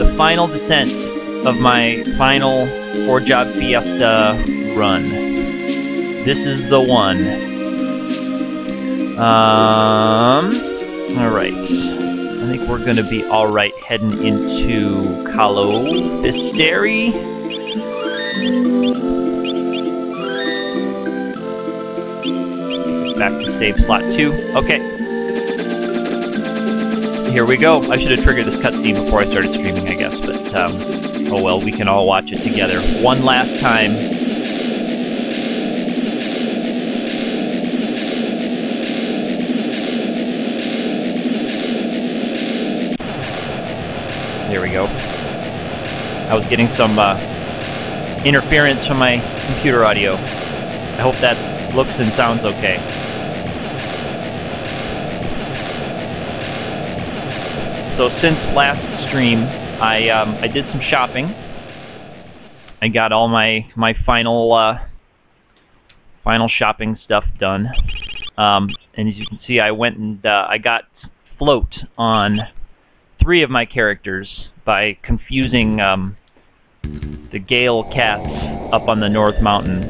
the final descent of my final 4-job Fiesta run. This is the one. Alright. I think we're gonna be alright heading into Cleft. Back to save slot 2. Okay. Here we go. I should have triggered this cutscene before I started streaming, I guess, but oh well, we can all watch it together. One last time. There we go. I was getting some interference from my computer audio. I hope that looks and sounds okay. So since last stream, I did some shopping. I got all my final final shopping stuff done. And as you can see, I went and I got float on 3 of my characters by confusing the Gale cats up on the North Mountain.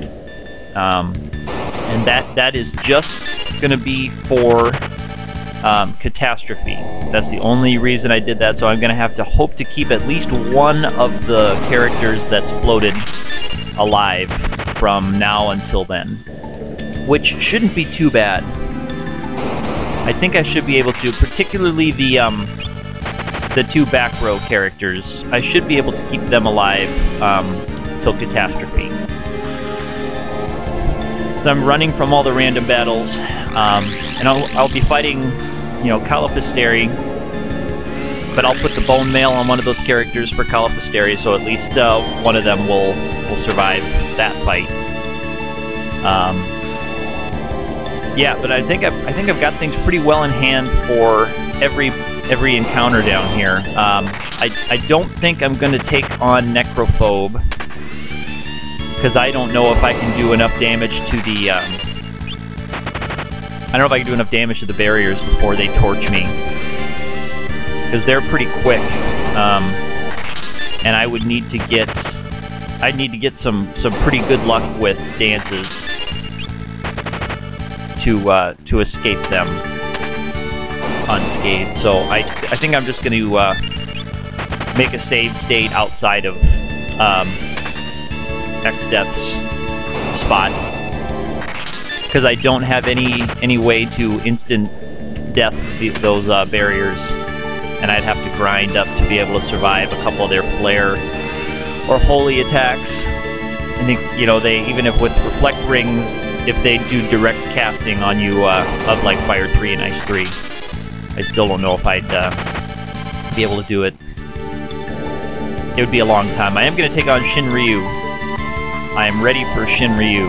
And that is just going to be for Catastrophe. That's the only reason I did that, so I'm going to have to hope to keep at least one of the characters that's floated alive from now until then. Which shouldn't be too bad. I think I should be able to, particularly the 2 back row characters. I should be able to keep them alive till Catastrophe. So I'm running from all the random battles, and I'll be fighting, you know, Cleft, but I'll put the bone mail on one of those characters for Cleft, so at least one of them will survive that fight. Yeah, but I think I've got things pretty well in hand for every encounter down here. I don't think I'm going to take on Necrophobe, because I don't know if I can do enough damage to the I don't know if I can do enough damage to the barriers before they torch me, because they're pretty quick, and I would need to get some pretty good luck with dances to escape them unscathed. So I think I'm just going to make a save state outside of X-Death's spot, because I don't have any way to instant death those barriers, and I'd have to grind up to be able to survive a couple of their flare or holy attacks. I think, you know, they, even if with reflect rings, if they do direct casting on you of like Fire 3 and Ice 3, I still don't know if I'd be able to do it. It would be a long time. I am going to take on Shinryu. I am ready for Shinryu.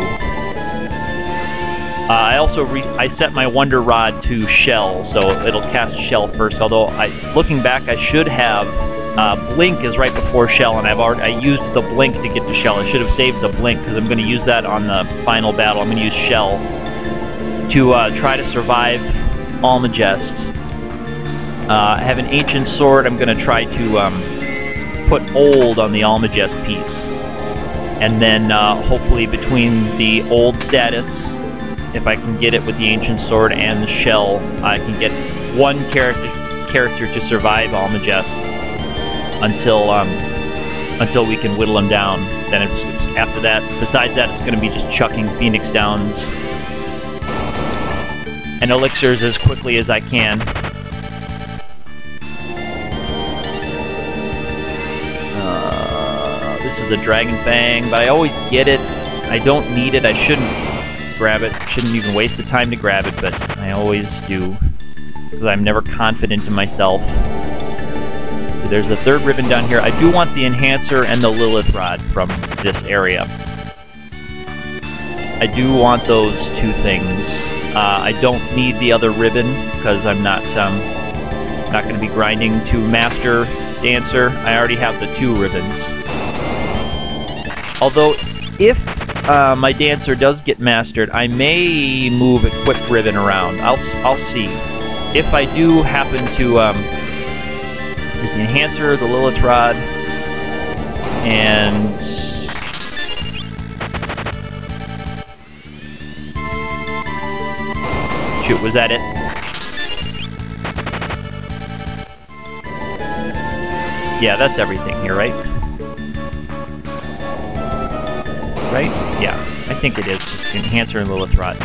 I set my Wonder Rod to Shell, so it'll cast Shell first. Although looking back, I should have Blink is right before Shell, and I used the Blink to get to Shell. I should have saved the Blink because I'm going to use that on the final battle. I'm going to use Shell to try to survive Almagest. I have an Ancient Sword. I'm going to try to put Old on the Almagest piece. And then, hopefully between the Old status, if I can get it with the Ancient Sword and the Shell, I can get one character to survive Almagest until we can whittle him down. Then after that, besides that, it's going to be just chucking Phoenix Downs and elixirs as quickly as I can. This is a Dragon Fang, but I always get it. I don't need it. I shouldn't grab it. Shouldn't even waste the time to grab it, but I always do, because I'm never confident in myself. So there's the 3rd ribbon down here. I do want the Enhancer and the Lilith Rod from this area. I do want those 2 things. I don't need the other ribbon, because I'm not going to be grinding to master Dancer. I already have the 2 ribbons. Although, if my Dancer does get mastered, I may move Equip Ribbon around. I'll see. If I do happen to Here's the enhancer, the Lilith Rod, and shoot, was that it? Yeah, that's everything here, right? Right? Yeah, I think it is. Just enhancer and Lilith Rod.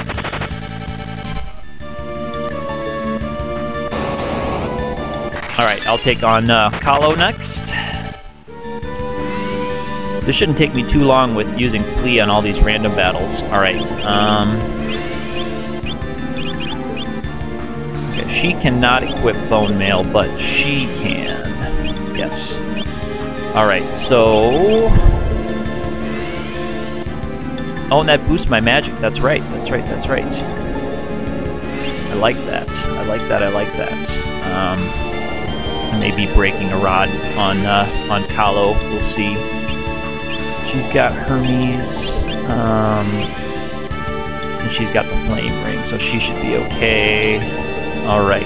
Alright, I'll take on Kahlo next. This shouldn't take me too long with using Flea on all these random battles. Alright, okay, she cannot equip Bone Mail, but she can. Yes. Alright, so... Oh, and that boosts my magic. That's right, that's right, that's right. I like that. I like that, I like that. I may be breaking a rod on Kahlo. We'll see. She's got Hermes, and she's got the Flame Ring, so she should be okay. Alright.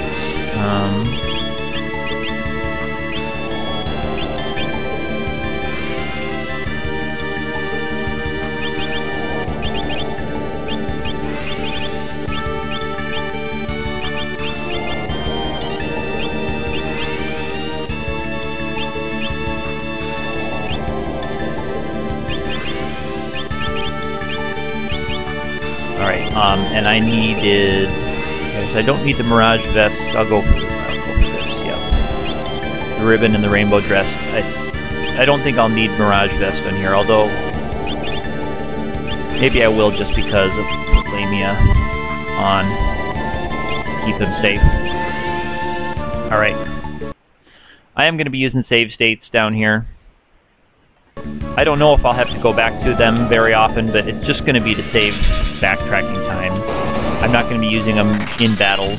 And I needed... Okay, so I don't need the Mirage Vest. I'll go for this, yeah. The ribbon and the rainbow dress. I don't think I'll need Mirage Vest on here, although... Maybe I will just because of Proclamia on. Keep him safe. Alright. I am going to be using save states down here. I don't know if I'll have to go back to them very often, but it's just going to be to save backtracking time. I'm not going to be using them in battles.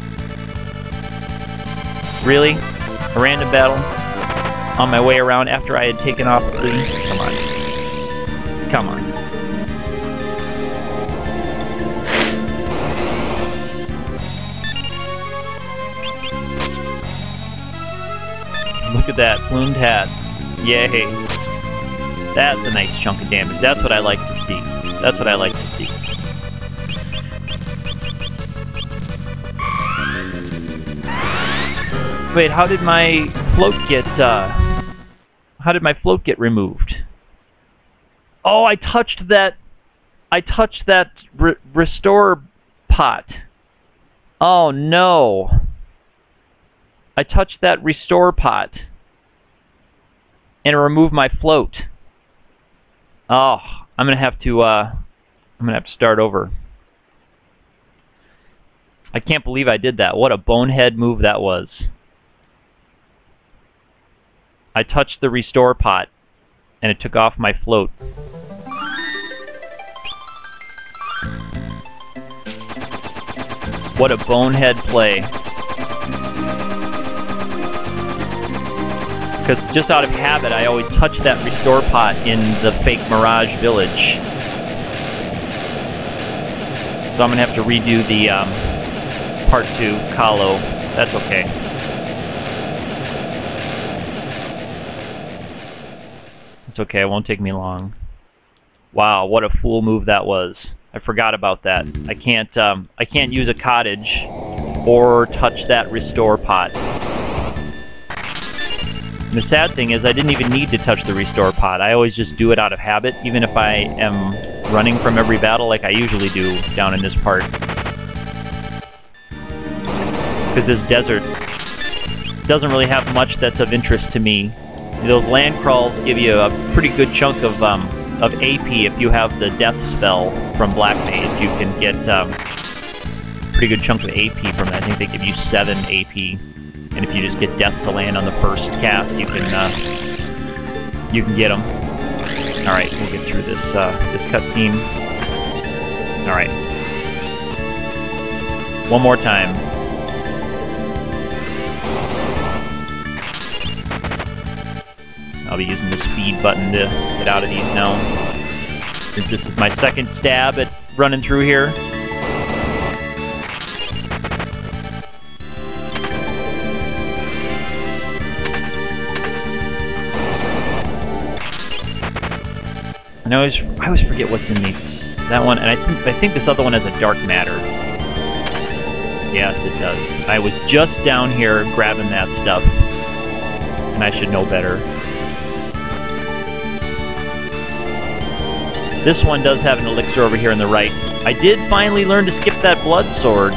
Really? A random battle? On my way around after I had taken off the... Come on. Come on. Look at that, plumed hat. Yay. That's a nice chunk of damage. That's what I like to see. That's what I like to see. Wait, how did my float get, how did my float get removed? Oh, I touched that restore pot. Oh, no. I touched that restore pot. And it removed my float. Oh, I'm gonna have to start over. I can't believe I did that. What a bonehead move that was. I touched the restore pot, and it took off my float. What a bonehead play. Because just out of habit, I always touch that restore pot in the fake Mirage Village. So I'm going to have to redo the Part 2 Kahlo. That's okay. It's okay, it won't take me long. Wow, what a fool move that was. I forgot about that. I can't use a cottage or touch that restore pot. And the sad thing is I didn't even need to touch the restore pot. I always just do it out of habit, even if I am running from every battle like I usually do down in this part. Because this desert doesn't really have much that's of interest to me. Those land crawls give you a pretty good chunk of AP if you have the death spell from Black Mage. You can get a pretty good chunk of AP from that. I think they give you 7 AP. And if you just get death to land on the first cast, you can get them. All right, we'll get through this this cutscene. All right, one more time. I'll be using the speed button to get out of these now. Since this is my second stab at running through here. And I always forget what's in these. That one, and I think this other one has a dark matter. Yes, it does. I was just down here grabbing that stuff, and I should know better. This one does have an elixir over here on the right. I did finally learn to skip that blood sword.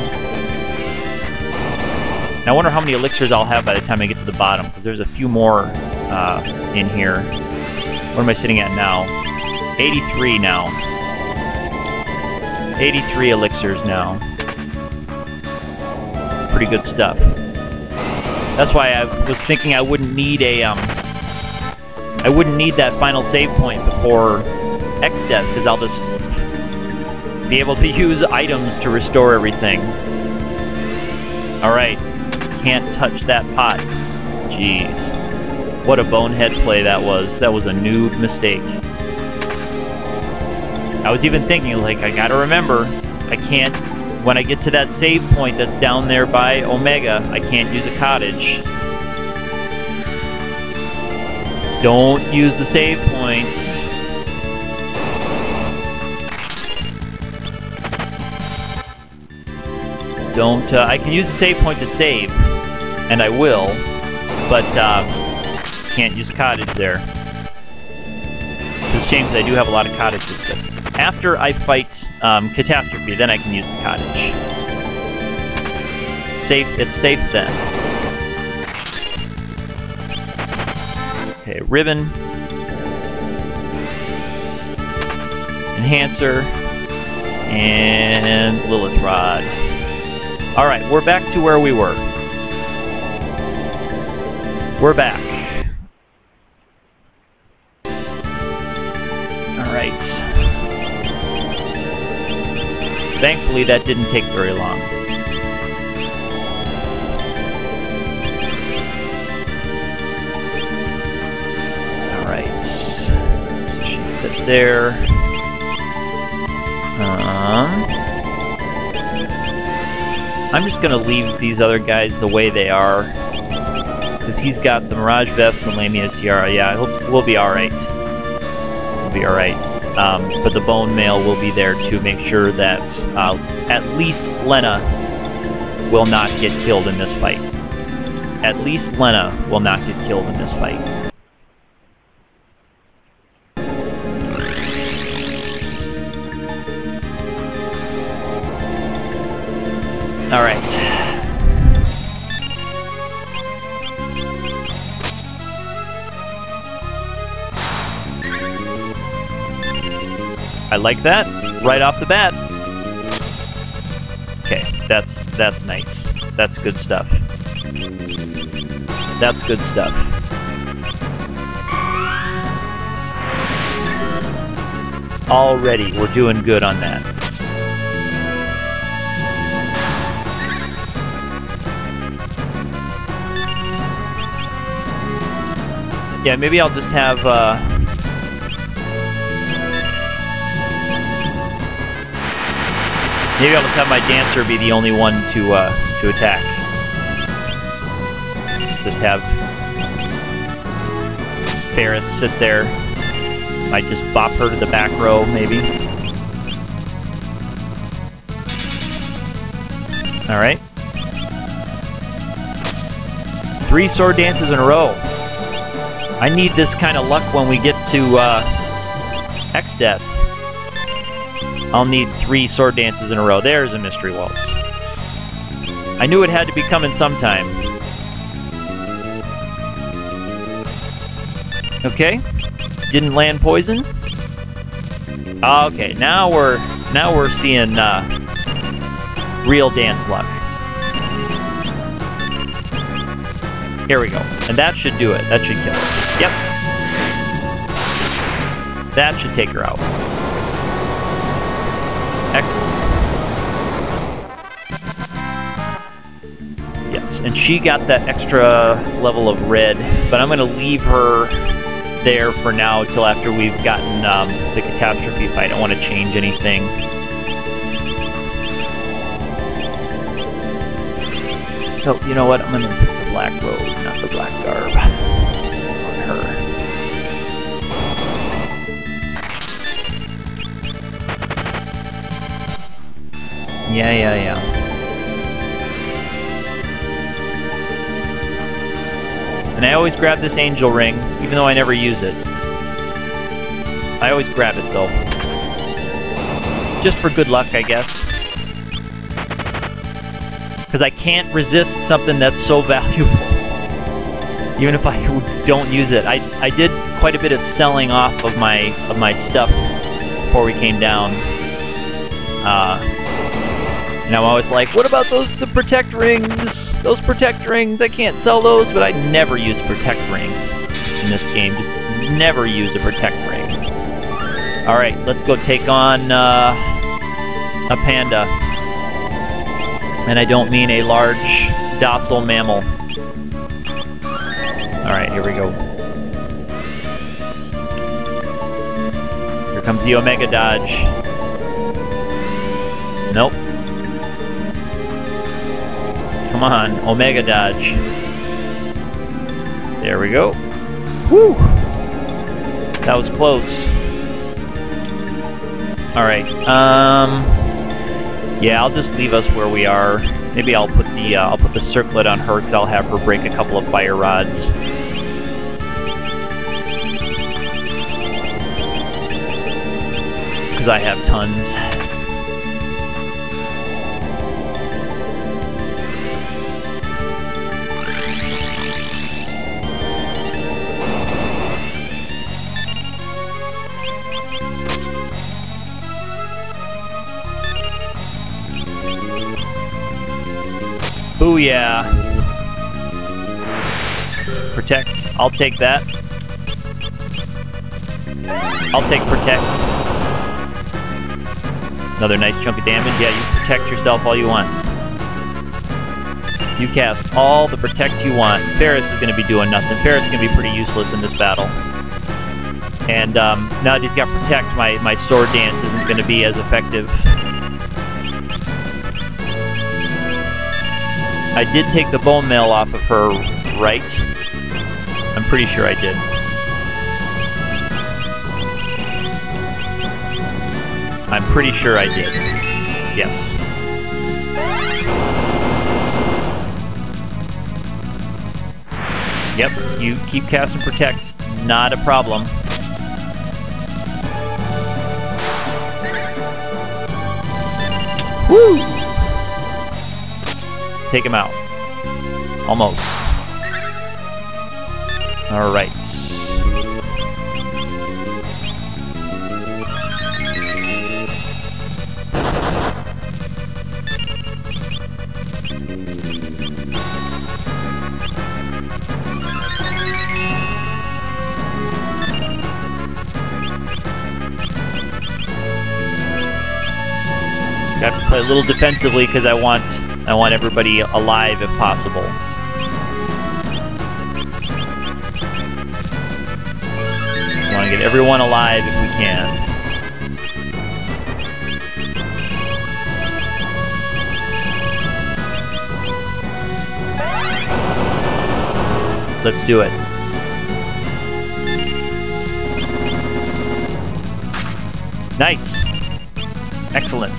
Now I wonder how many elixirs I'll have by the time I get to the bottom, because there's a few more in here. What am I sitting at now? 83 now. 83 elixirs now. Pretty good stuff. That's why I was thinking I wouldn't need a I wouldn't need that final save point before X-Death, because I'll just be able to use items to restore everything. Alright. Can't touch that pot. Jeez. What a bonehead play that was. That was a noob mistake. I was even thinking, like, I gotta remember, I can't, when I get to that save point that's down there by Omega, I can't use a cottage. Don't use the save point. Don't, I can use the save point to save, and I will, but can't use cottage there. It's a shame because I do have a lot of cottages. But after I fight Catastrophe, then I can use the cottage. Safe, it's safe then. Okay, ribbon. Enhancer. And Lilith Rod. Alright, we're back to where we were. We're back. Alright. Thankfully, that didn't take very long. Alright. She sits there. I'm just gonna leave these other guys the way they are, because he's got the Mirage Vest and the Lamia Tiara. Yeah, we'll be alright. We'll be alright. But the Bone Mail will be there to make sure that at least Lena will not get killed in this fight. At least Lena will not get killed in this fight. Alright. I like that, right off the bat. Okay, that's nice. That's good stuff. That's good stuff. Already, we're doing good on that. Yeah, maybe I'll just have, maybe I'll just have my dancer be the only one to attack. Just have Ferris sit there. Might just bop her to the back row, maybe. Alright. 3 sword dances in a row. I need this kind of luck when we get to X-Death. I'll need 3 sword dances in a row. There's a mystery waltz. I knew it had to be coming sometime. Okay. Didn't land poison. Okay, now we're seeing real dance luck. Here we go. And that should do it. That should kill her. Yep. That should take her out. Excellent. Yes, and she got that extra level of red, but I'm going to leave her there for now till after we've gotten the catastrophe fight. I don't want to change anything. So, you know what? I'm going to put the black robe, not the black garb, on her. Yeah. And I always grab this angel ring, even though I never use it. I always grab it, though. Just for good luck, I guess. Because I can't resist something that's so valuable. Even if I don't use it. I did quite a bit of selling off of my stuff before we came down. And I'm always like, what about the protect rings? Those protect rings, I can't sell those, but I never use protect rings in this game. Just never use a protect ring. Alright, let's go take on a panda. And I don't mean a large, docile mammal. Alright, here we go. Here comes the Omega Dodge. Nope. Come on, Omega Dodge. There we go. Whew! That was close. Alright, yeah, I'll just leave us where we are. Maybe I'll put the circlet on her, because I'll have her break a couple of fire rods. Because I have tons. Booyah! Protect. I'll take that. I'll take protect. Another nice chunk of damage. Yeah, you protect yourself all you want. You cast all the protect you want. Ferris is going to be doing nothing. Ferris is going to be pretty useless in this battle. And now that he's got protect, my sword dance isn't going to be as effective. I did take the bone mail off of her, right? I'm pretty sure I did. I'm pretty sure I did. Yes. Yep, you keep casting protect. Not a problem. Woo! Take him out. Almost. Alright. I have to play a little defensively because I want everybody alive if possible. I want to get everyone alive if we can. Let's do it. Nice. Excellent.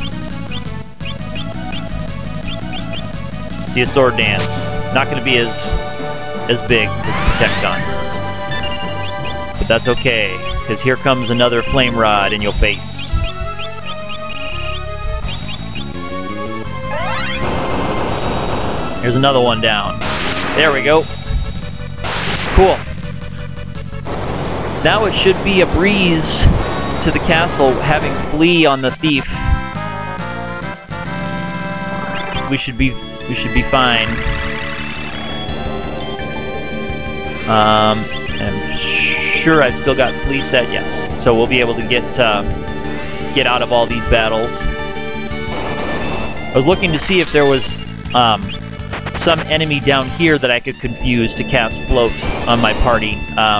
See a sword dance. Not going to be as big as Protect Gun. But that's okay, because here comes another flame rod in your face. Here's another one down. There we go. Cool. Now it should be a breeze to the castle, having Flea on the thief. We should be fine. I'm sure I've still got Flea set, yes. So we'll be able to get out of all these battles. I was looking to see if there was some enemy down here that I could confuse to cast float on my party,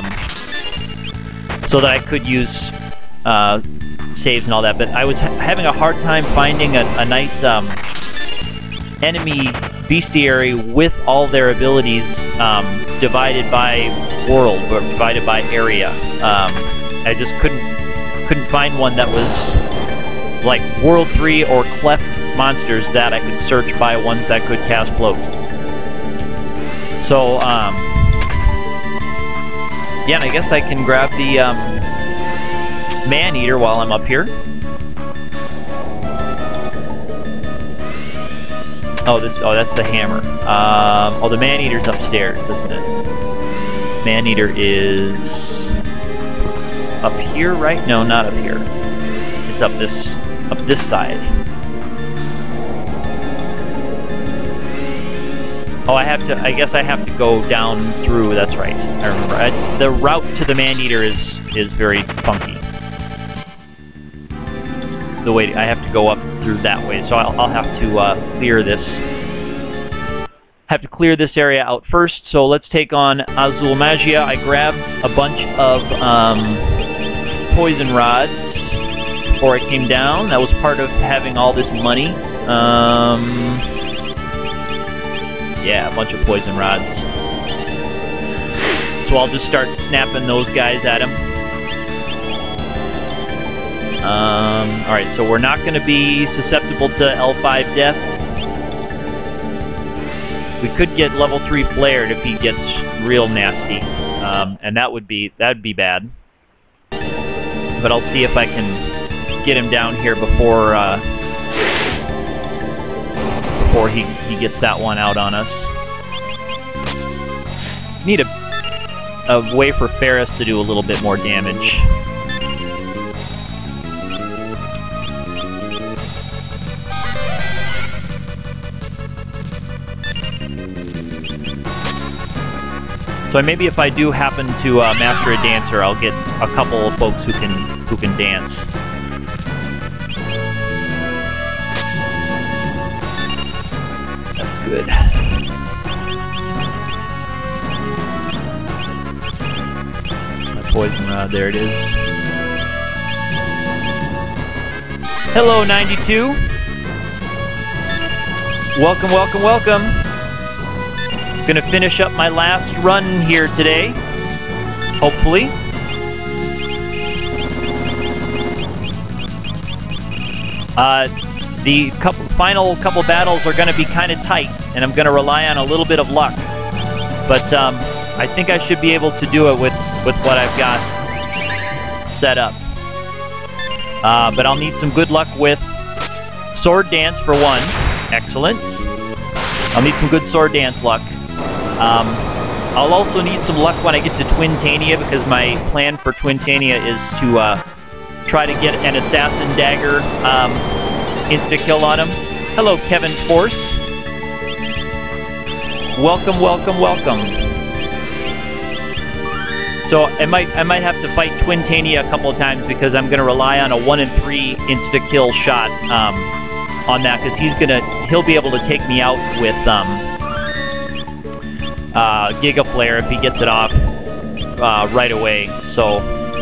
so that I could use saves and all that, but I was having a hard time finding a nice enemy bestiary with all their abilities divided by world, or divided by area. I just couldn't find one that was like World 3 or Cleft monsters that I could search by ones that could cast float. So, yeah, and I guess I can grab the Man-Eater while I'm up here. Oh, that's the hammer. Oh, the Man-Eater's upstairs, isn't it? Man-Eater is up here, right? No, not up here. It's up this side. Oh, I guess I have to go down through. That's right. I remember. The route to the Man-Eater is very funky. The way I have to go up through that way, so I'll have to clear this. Have to clear this area out first. So let's take on Azul Magia. I grabbed a bunch of poison rods before I came down. That was part of having all this money. Yeah, a bunch of poison rods. So I'll just start snapping those guys at him. Alright, so we're not going to be susceptible to L5 death. We could get level 3 flared if he gets real nasty. And that'd be bad. But I'll see if I can get him down here before he gets that one out on us. Need a way for Ferris to do a little bit more damage. So maybe if I do happen to master a dancer, I'll get a couple of folks who can dance. That's good. My poison rod, there it is. Hello, 92. Welcome, welcome, welcome. Gonna finish up my last run here today, hopefully. The final couple battles are gonna be kind of tight, and I'm gonna rely on a little bit of luck. But I think I should be able to do it with what I've got set up. But I'll need some good luck with Sword Dance for one. Excellent. I'll need some good Sword Dance luck. I'll also need some luck when I get to Twintania, because my plan for Twintania is to try to get an Assassin Dagger insta-kill on him. Hello, Kevin Force. Welcome, welcome, welcome. So I might have to fight Twintania a couple of times, because I'm going to rely on a 1 in 3 insta-kill shot on that, because he'll be able to take me out with Giga Flare if he gets it off right away. So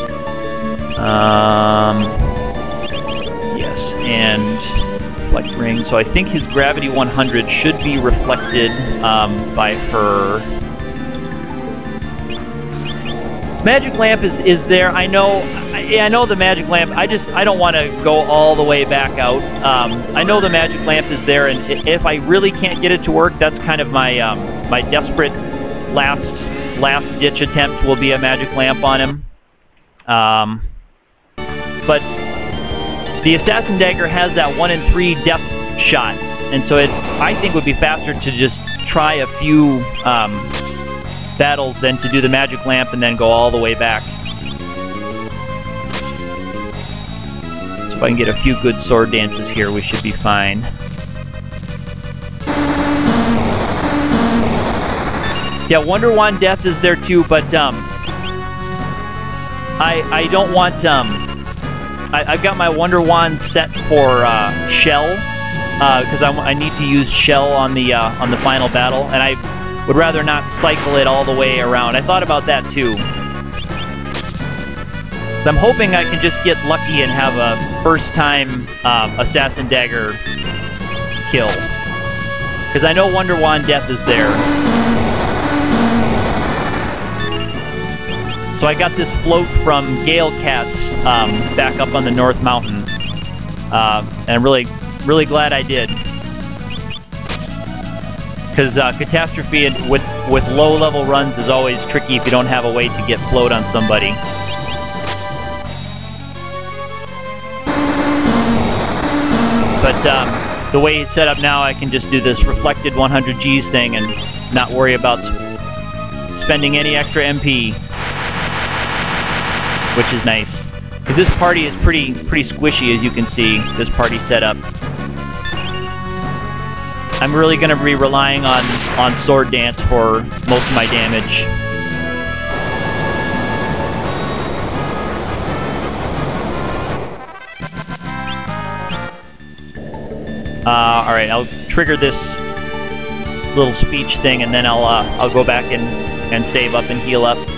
yes, and Reflect Ring. So I think his Gravity 100 should be reflected by her. Magic Lamp is there. I know the Magic Lamp. I don't want to go all the way back out. I know the Magic Lamp is there, and if I really can't get it to work, that's kind of my my desperate last ditch attempt will be a Magic Lamp on him. But the Assassin Dagger has that 1 in 3 death shot, and so I think would be faster to just try a few battles than to do the Magic Lamp and then go all the way back. So if I can get a few good sword dances here, we should be fine. Yeah, Wonder Wand Death is there too, but I don't want I've got my Wonder Wand set for Shell, because I need to use Shell on the final battle, and I would rather not cycle it all the way around. I thought about that too. So I'm hoping I can just get lucky and have a first-time Assassin Dagger kill, because I know Wonder Wand Death is there. So I got this float from Gale Cats back up on the North Mountain, and I'm really Really glad I did. Because Catastrophe with low-level runs is always tricky if you don't have a way to get float on somebody. But the way it's set up now, I can just do this reflected 100 Gs thing and not worry about spending any extra MP, which is nice. Because this party is pretty squishy, as you can see, this party setup. I'm really going to be relying on Sword Dance for most of my damage. Alright, I'll trigger this little speech thing, and then I'll go back and save up and heal up.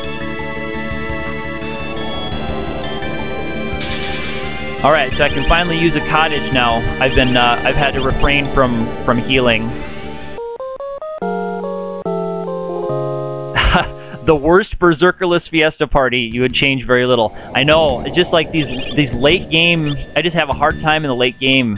Alright, so I can finally use a cottage now. I've had to refrain from healing. The worst Berserkerless Fiesta party, you would change very little. I know, it's just like these late game, I just have a hard time in the late game,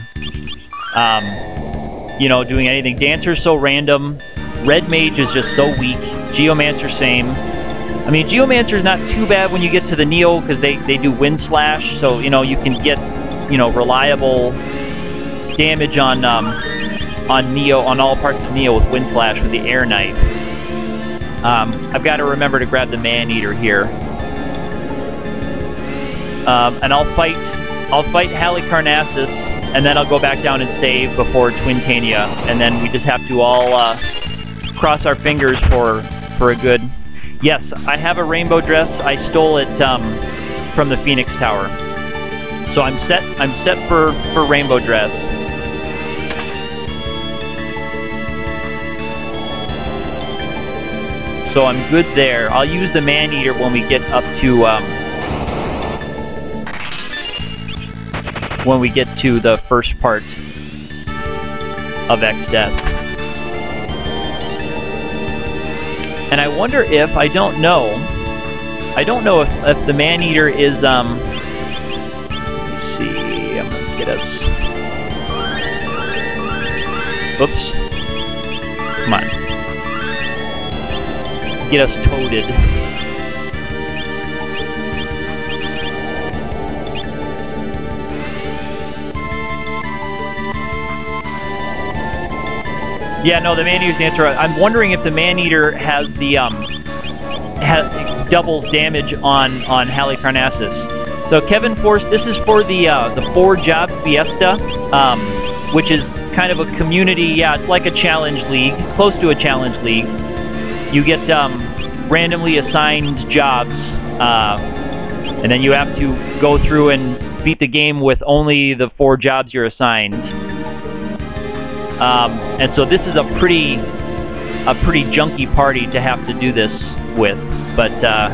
you know, doing anything. Dancer's so random, Red Mage is just so weak, Geomancer same. I mean, Geomancer's not too bad when you get to the Neo, because they do Wind Slash, so, you know, you can get, you know, reliable damage on Neo, on all parts of Neo with Wind Slash with the Air Knife. I've got to remember to grab the Man-Eater here. And I'll fight Halicarnassus, and then I'll go back down and save before Twintania, and then we just have to all cross our fingers for a good... Yes, I have a rainbow dress. I stole it from the Phoenix Tower. So I'm set for rainbow dress. So I'm good there. I'll use the Man-Eater when we get up to the first part of X-Death. And I wonder if, I don't know if the Man-Eater is, let's see, I'm gonna get us, oops, come on, get us toaded. Yeah, no, the Man-Eater's the answer. I'm wondering if the Man-Eater has the, doubles damage on Halicarnassus. So Kevin Force, this is for the 4-job Fiesta, which is kind of a community, yeah, it's like a challenge league, close to a challenge league. You get randomly assigned jobs, and then you have to go through and beat the game with only the 4 jobs you're assigned. And so this is a pretty junky party to have to do this with, but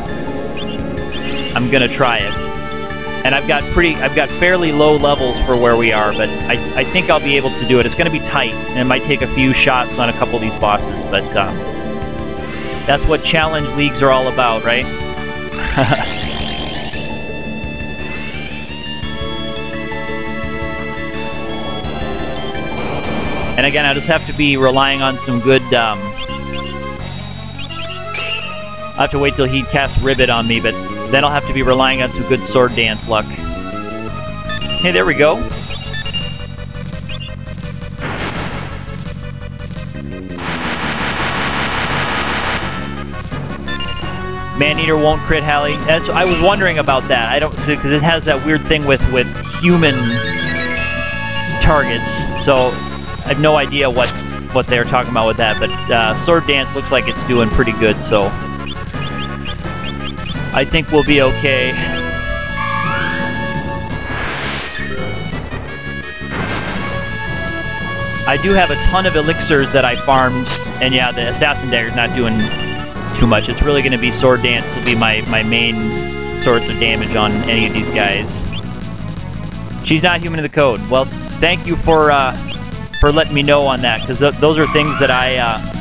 I'm gonna try it. And I've got fairly low levels for where we are, but I think I'll be able to do it. It's gonna be tight, and it might take a few shots on a couple of these bosses, but that's what challenge leagues are all about, right? And again, I just have to be relying on some good, I'll have to wait till he casts Ribbit on me, but then I'll have to be relying on some good Sword Dance luck. Hey, there we go. Man-Eater won't crit Halley. I was wondering about that. I don't, because it has that weird thing with human targets, so I have no idea what they're talking about with that, but Sword Dance looks like it's doing pretty good, so I think we'll be okay. I do have a ton of elixirs that I farmed, and yeah, the Assassin Dagger's not doing too much. It's really going to be Sword Dance will be my main source of damage on any of these guys. She's not human in the code. Well, thank you for letting me know on that, because those are things that I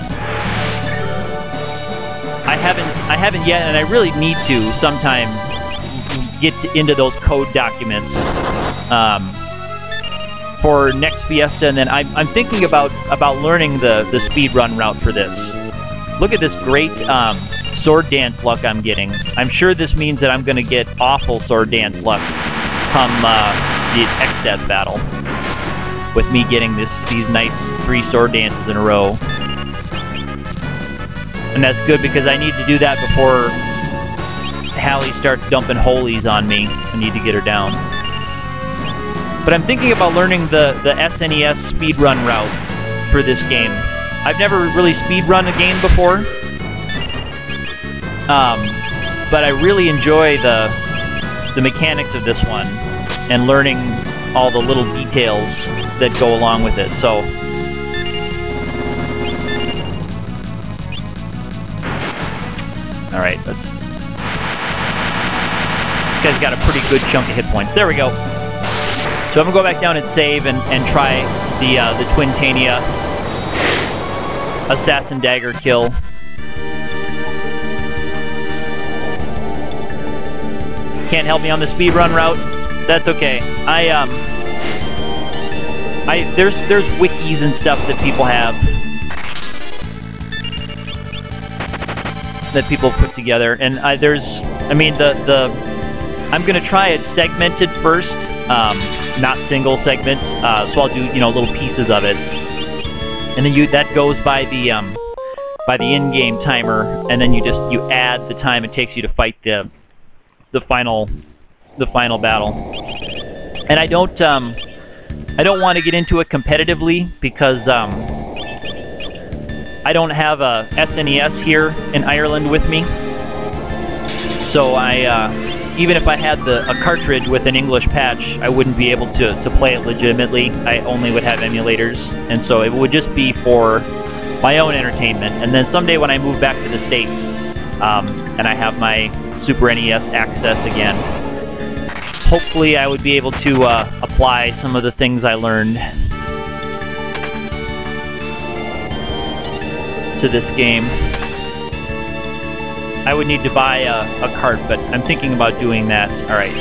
haven't yet, and I really need to sometime get into those code documents. for next Fiesta, and then I'm thinking about learning the speed run route for this. Look at this great sword dance luck I'm getting. I'm sure this means that I'm going to get awful sword dance luck come the X-Death battle, with me getting these nice 3 sword dances in a row. And that's good because I need to do that before Hallie starts dumping holies on me. I need to get her down. But I'm thinking about learning the SNES speedrun route for this game. I've never really speedrun a game before. But I really enjoy the mechanics of this one and learning all the little details that go along with it. So alright, this guy's got a pretty good chunk of hit points. There we go. So I'm gonna go back down and save and try the Twintania Assassin Dagger kill. Can't help me on the speedrun route. That's okay. There's wikis and stuff that people have that people put together, and I'm gonna try it segmented first, not single segments. So I'll do little pieces of it, and then that goes by the in-game timer, and then you add the time it takes you to fight the final battle. And I don't want to get into it competitively because I don't have a SNES here in Ireland with me. So even if I had a cartridge with an English patch, I wouldn't be able to play it legitimately. I only would have emulators, and so it would just be for my own entertainment. And then someday when I move back to the States, and I have my Super NES access again, hopefully I would be able to apply some of the things I learned to this game. I would need to buy a cart, but I'm thinking about doing that. Alright.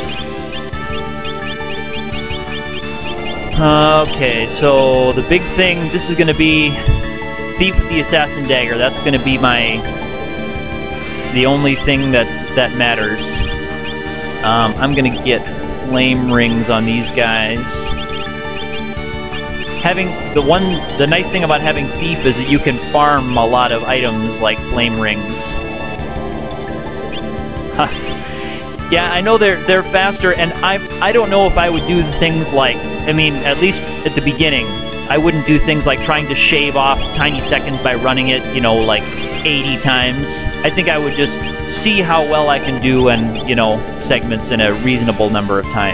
Okay, so the big thing, this is going to be Thief with the Assassin Dagger. That's going to be the only thing that matters. I'm going to get flame rings on these guys. The nice thing about having Thief is that you can farm a lot of items like flame rings. Yeah, I know they're faster, and I don't know if I would do things like, at least at the beginning, I wouldn't do things like trying to shave off tiny seconds by running it, like 80 times. I think I would just see how well I can do and, segments in a reasonable number of times.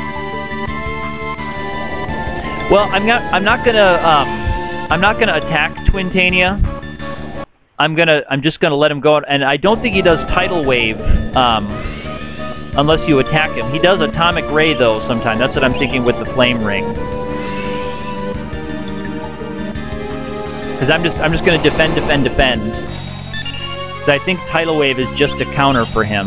Well, I'm not gonna attack Twintania. I'm just gonna let him go, and I don't think he does Tidal Wave unless you attack him. He does Atomic Ray though sometimes. That's what I'm thinking with the Flame Ring. Because I'm just gonna defend. Because I think Tidal Wave is just a counter for him.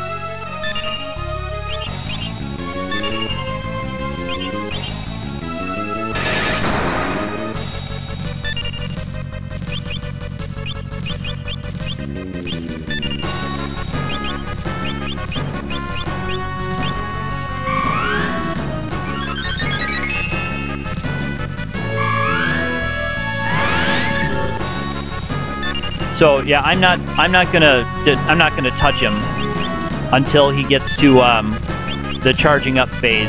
So yeah, I'm not gonna touch him until he gets to the charging up phase.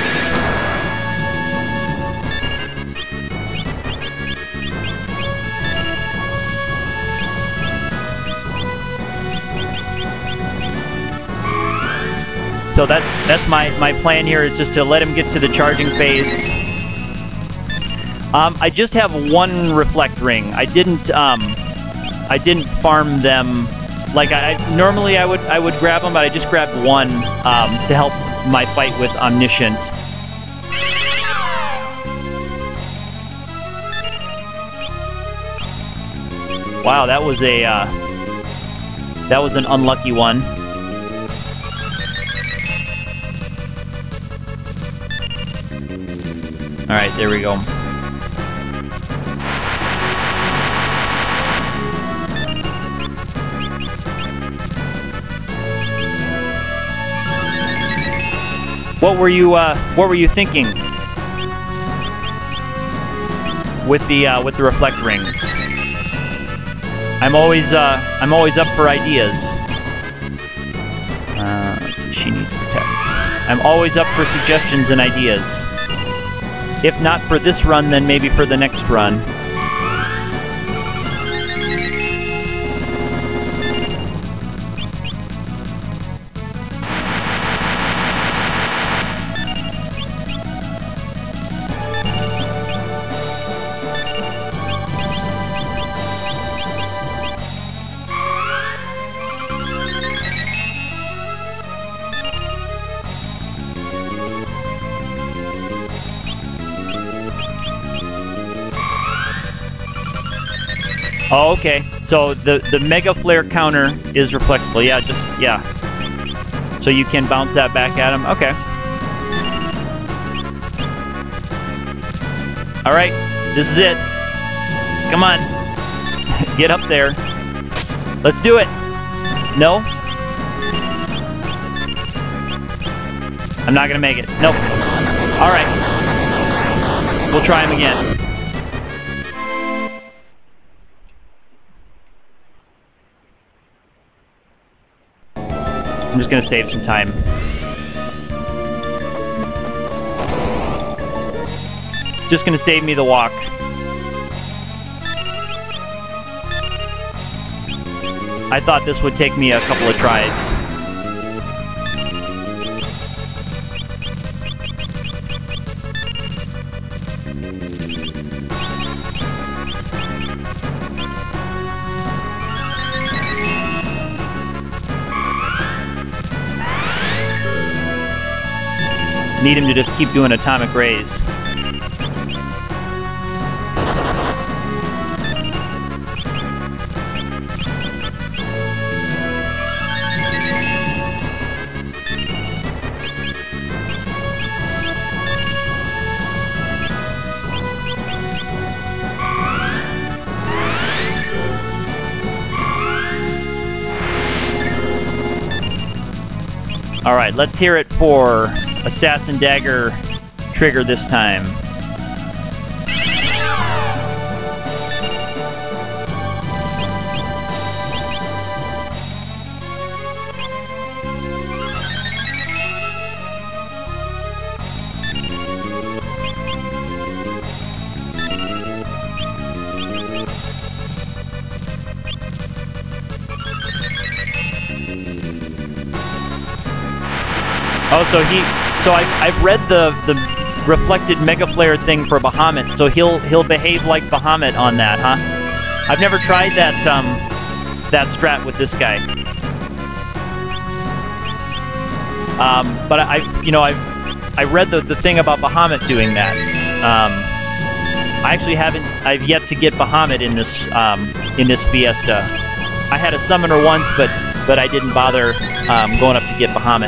So that's my plan here, is just to let him get to the charging phase. I just have one reflect ring. I didn't farm them like normally I would grab them, but I just grabbed one to help my fight with Omniscient. Wow, that was an unlucky one. Alright, there we go. What were you thinking with the reflect ring? I'm always up for ideas. She needs protect. I'm always up for suggestions and ideas. If not for this run, then maybe for the next run. Oh, okay. So the Mega Flare counter is reflectable. Yeah, yeah. So you can bounce that back at him. Okay. All right. This is it. Come on. Get up there. Let's do it. No? I'm not gonna make it. Nope. All right. We'll try him again. I'm just going to save some time. Just going to save me the walk. I thought this would take me a couple of tries. Need him to just keep doing atomic rays. All right, let's hear it for Assassin Dagger trigger this time. Oh, so I've read the reflected Mega Flare thing for Bahamut, so he'll behave like Bahamut on that, huh? I've never tried that strat with this guy. But I read the thing about Bahamut doing that. I actually I've yet to get Bahamut in this Fiesta. I had a summoner once, but I didn't bother going up to get Bahamut.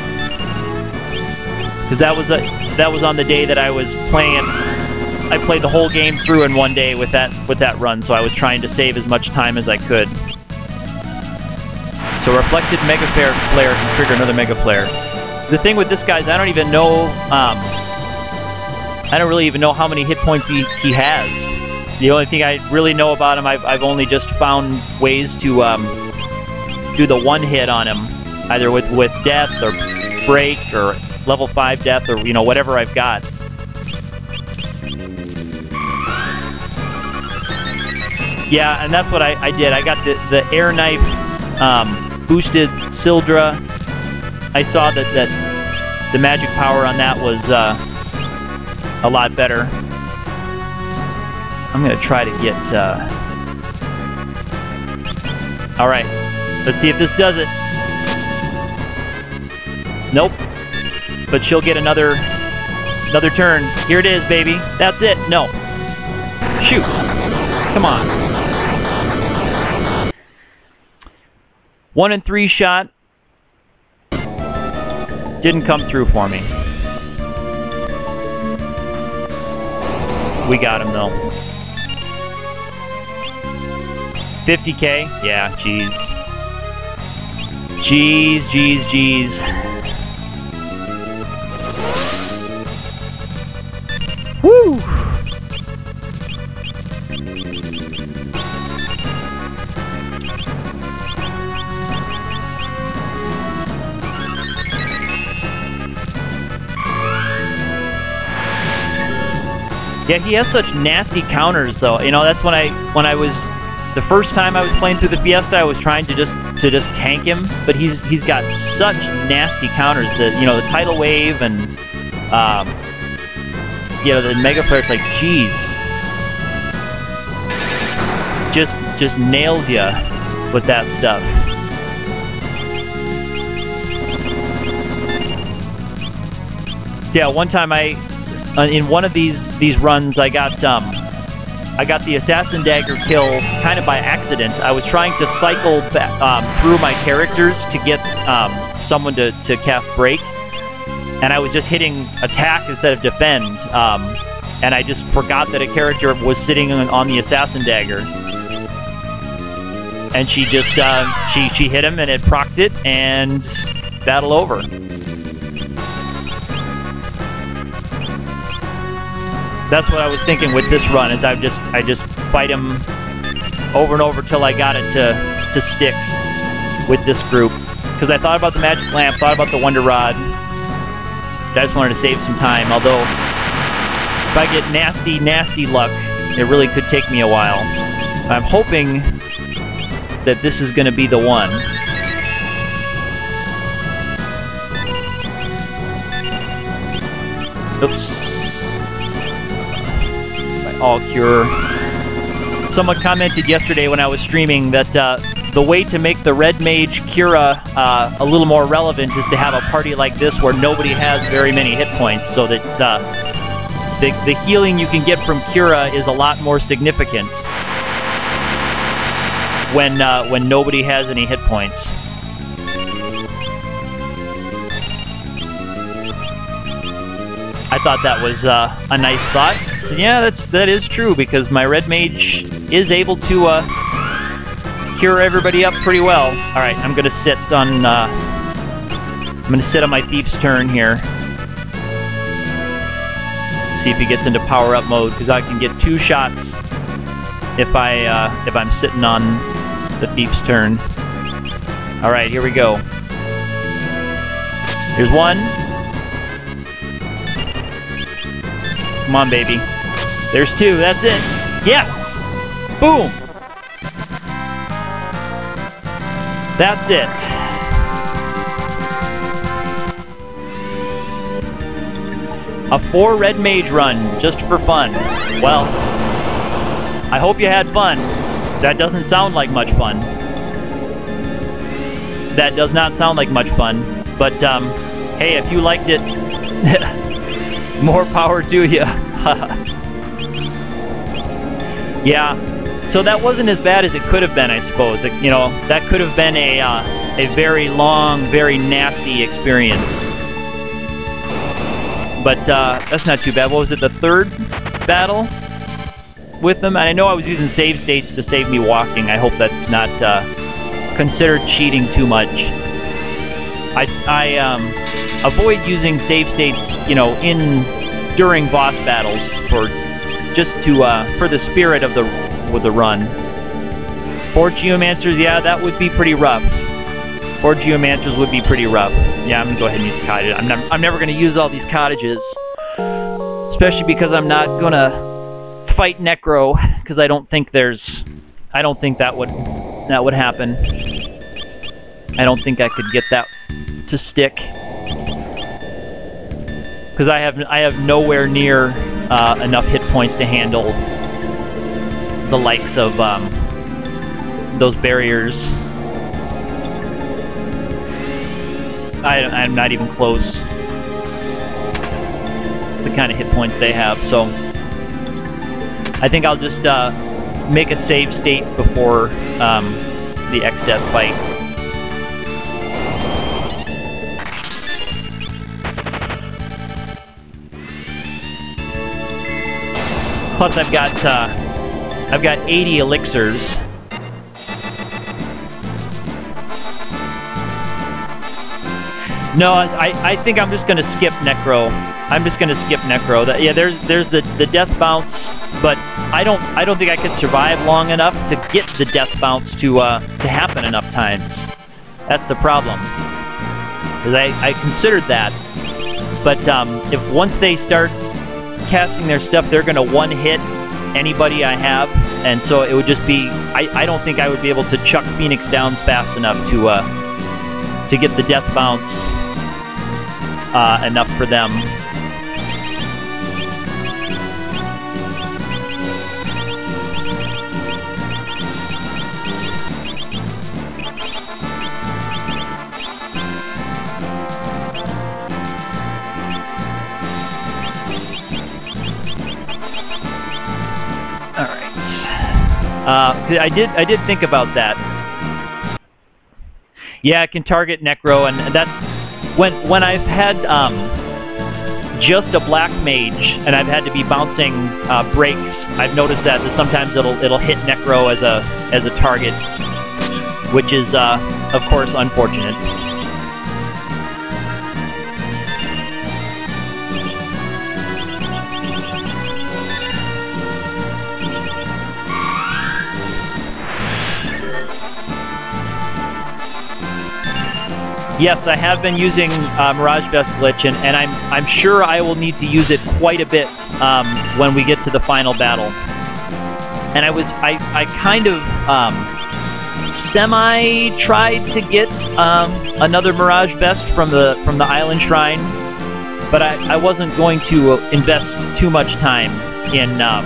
Because that was on the day that I was playing it. I played the whole game through in one day with that run, so I was trying to save as much time as I could. So reflected Mega Flare can trigger another Mega Flare. The thing with this guy is I don't even know. I don't really even know how many hit points he has. The only thing I really know about him, I've only just found ways to do the one hit on him, either with death or break or level 5 death or whatever I've got. Yeah, and that's what I did. I got the air knife boosted Sildra. I saw that the magic power on that was a lot better. I'm gonna try to get. All right, let's see if this does it. Nope. But she'll get another turn. Here it is, baby. That's it. No. Shoot. Come on. 1 and 3 shot. Didn't come through for me. We got him though. 50K? Yeah, jeez. Jeez. Woo! Yeah, he has such nasty counters, though. You know, that's when I was the first time I was playing through the Fiesta, I was trying to just tank him, but he's got such nasty counters. You know, the tidal wave and you know, the mega flare. It's like, jeez, just nails you with that stuff. Yeah, one time in one of these runs, I got the assassin dagger kill kind of by accident. I was trying to cycle through my characters to get someone to cast break, and I was just hitting attack instead of defend, and I just forgot that a character was sitting on the assassin dagger, and she just she hit him and it procced it, and battle over. That's what I was thinking with this run, is I just fight him over and over till I got it to stick with this group. Because I thought about the magic lamp, thought about the wonder rod. I just wanted to save some time, although if I get nasty luck, it really could take me a while. I'm hoping that this is going to be the one. Oops. All cure. Someone commented yesterday when I was streaming that the way to make the red mage Kira a little more relevant is to have a party like this where nobody has very many hit points, so that the healing you can get from Kira is a lot more significant when nobody has any hit points. I thought that was a nice thought. Yeah, that is true, because my red mage is able to cure everybody up pretty well. All right, I'm gonna sit on my thief's turn here. See if he gets into power up mode, because I can get 2 shots if I'm sitting on the thief's turn. All right, here we go. Here's one. Come on, baby. There's 2. That's it. Yes! Boom! That's it. A 4 red mage run, just for fun. Well, I hope you had fun. That doesn't sound like much fun. That does not sound like much fun. But, hey, if you liked it, more power to you. Yeah, so that wasn't as bad as it could have been, I suppose. You know, that could have been a very long, very nasty experience. But that's not too bad. What was it, the 3rd battle with them? And I know I was using save states to save me walking. I hope that's not considered cheating too much. I avoid using save states, you know, during boss battles for the spirit of the run. 4 Geomancers, yeah, that would be pretty rough. 4 Geomancers would be pretty rough. Yeah, I'm gonna go ahead and use the cottage. I'm never gonna use all these cottages, especially because I'm not gonna fight Necro, because I don't think that would happen. I don't think I could get that to stick, because I have nowhere near enough hit points to handle the likes of those barriers. I'm not even close to the kind of hit points they have, so I think I'll just make a save state before the X-Death fight. Plus I've got 80 elixirs. No, I think I'm just gonna skip Necro. I'm just gonna skip Necro. Yeah, there's the death bounce, but I don't think I could survive long enough to get the death bounce to happen enough times. That's the problem. Because I considered that, but if once they start casting their stuff, they're gonna one-hit anybody I have, and so it would just be. I don't think I would be able to chuck Phoenix Downs fast enough to get the death bounce enough for them. I did think about that. Yeah, it can target Necro, and that's when I've had just a black mage and I've had to be bouncing breaks. I've noticed that sometimes it'll hit Necro as a target, which is of course unfortunate. Yes, I have been using Mirage Vest glitch, and I'm sure I will need to use it quite a bit when we get to the final battle. And I kind of semi tried to get another Mirage Vest from the Island Shrine, but I wasn't going to invest too much time in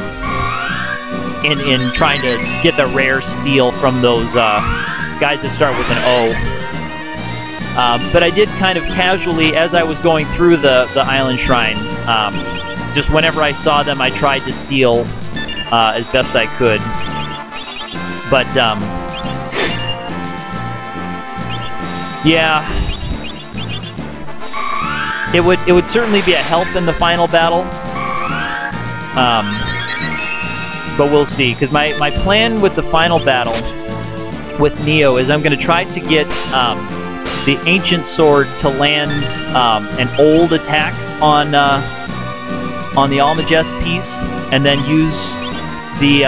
trying to get the rare steal from those guys that start with an O. But I did kind of casually, as I was going through the Island Shrine, just whenever I saw them, I tried to steal as best I could. But, yeah, it would certainly be a help in the final battle. But we'll see, because my plan with the final battle with Neo is I'm going to try to get the Ancient Sword to land an old attack on the Almagest piece, and then use the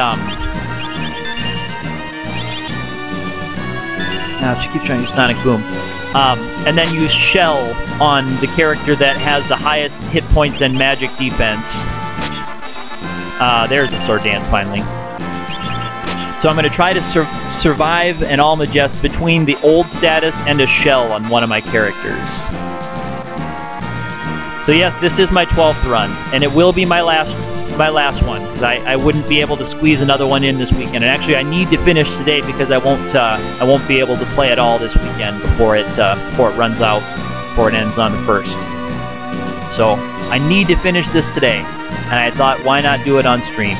she keeps trying to use Sonic Boom, and then use Shell on the character that has the highest hit points and magic defense. There's the Sword Dance finally. So I'm going to try to survive an Almagest between the old status and a Shell on one of my characters. So yes, this is my 12th run, and it will be my last one, because I wouldn't be able to squeeze another one in this weekend. And actually, I need to finish today because I won't be able to play it all this weekend before it runs out, before it ends on the 1st. So I need to finish this today, and I thought, why not do it on stream?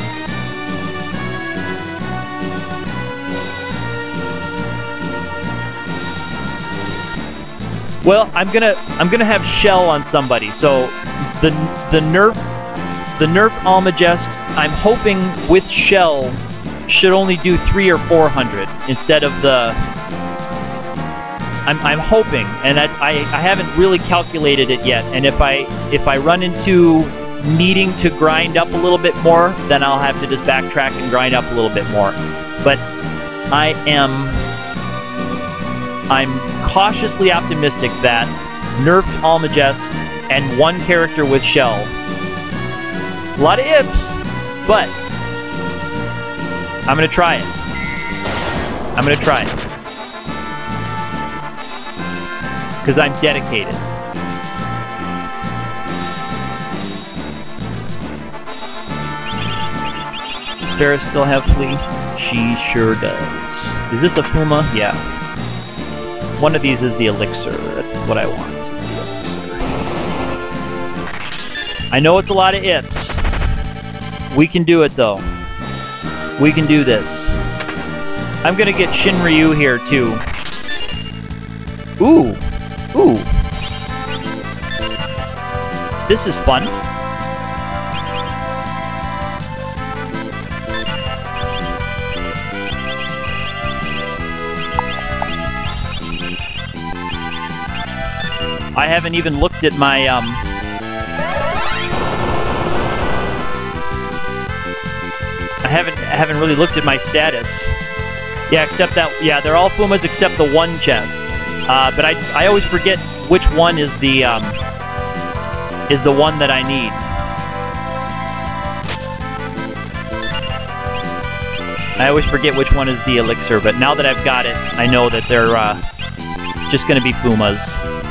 Well, I'm gonna have Shell on somebody. So the nerf Almagest, I'm hoping with Shell should only do 300 or 400 instead of the. I'm hoping, and I haven't really calculated it yet. And if I run into needing to grind up a little bit more, then I'll have to just backtrack and grind up a little bit more. But I'm cautiously optimistic that nerfed Almagest and one character with Shell. A lot of ifs, but I'm gonna try it. I'm gonna try it. Because I'm dedicated. Does Sarah still have Flea? She sure does. Is this a Fuma? Yeah. One of these is the elixir. That's what I want. I know it's a lot of ifs. We can do it, though. We can do this. I'm gonna get Shinryu here, too. Ooh. Ooh. This is fun. I haven't even looked at my, I haven't really looked at my status. Yeah, except that, yeah, they're all Fumas except the one chest. But I always forget which one is the one that I need. I always forget which one is the elixir, but now that I've got it, I know that they're just going to be Fumas.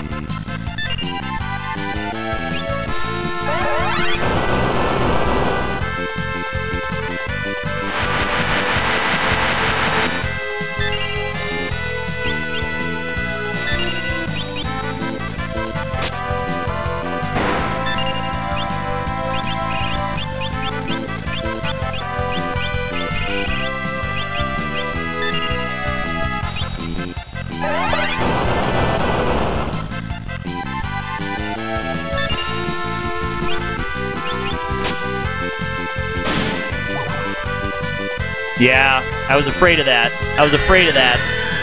Yeah, I was afraid of that. I was afraid of that.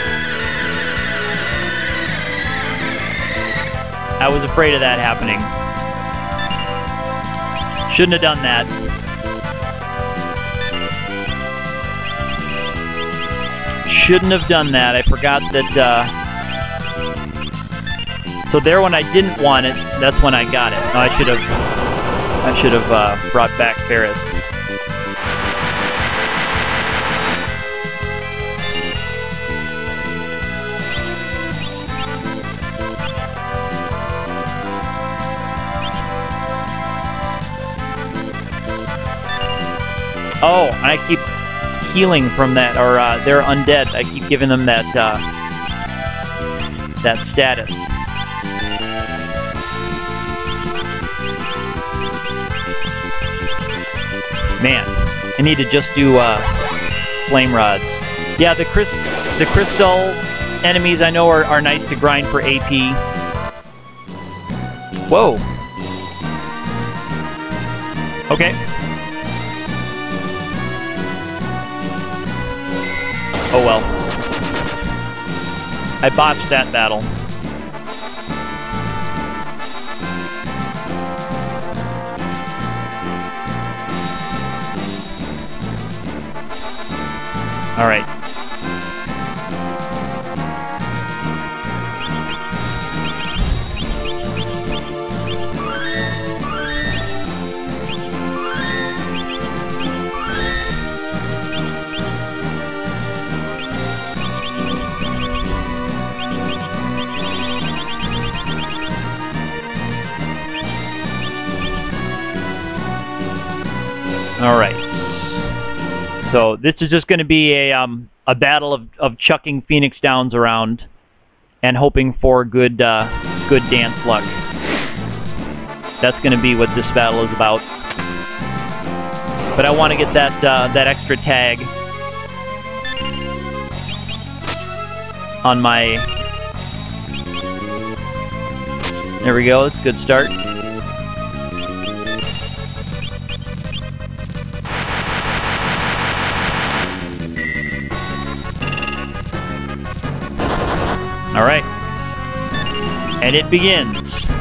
I was afraid of that happening. Shouldn't have done that. Shouldn't have done that. I forgot that, so there when I didn't want it, that's when I got it. No, I should have brought back Ferris. Oh, and I keep healing from that, or they're undead. I keep giving them that that status. Man, I need to just do flame rods. Yeah, the crystal enemies I know are nice to grind for AP. Whoa. Okay. Oh well. I botched that battle. All right. Alright. So this is just going to be a battle of chucking Phoenix Downs around and hoping for good dance luck. That's going to be what this battle is about. But I want to get that extra tag on my... There we go, it's a good start. Alright. And it begins.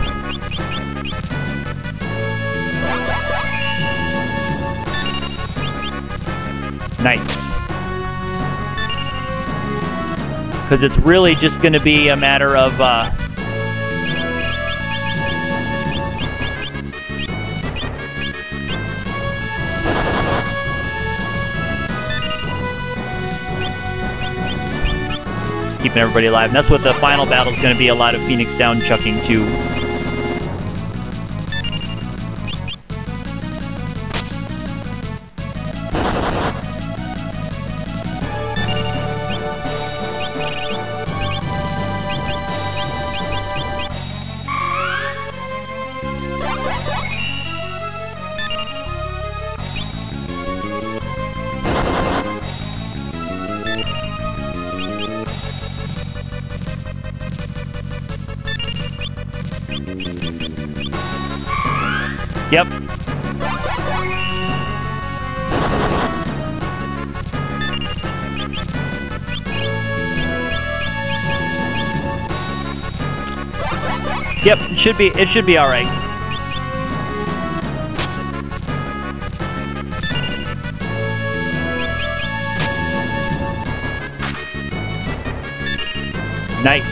Nice. Because it's really just going to be a matter of... keeping everybody alive. And that's what the final battle is going to be, a lot of Phoenix Down chucking too. Yep. Yep, it should be all right. Nice.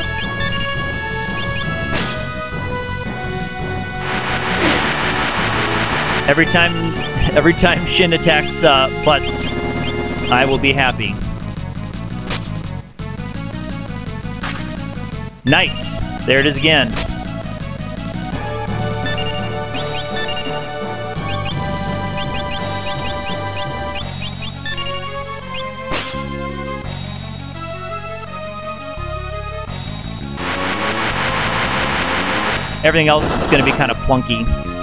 Every time Shin attacks butts, I will be happy. Nice. There it is again. Everything else is going to be kind of plunky.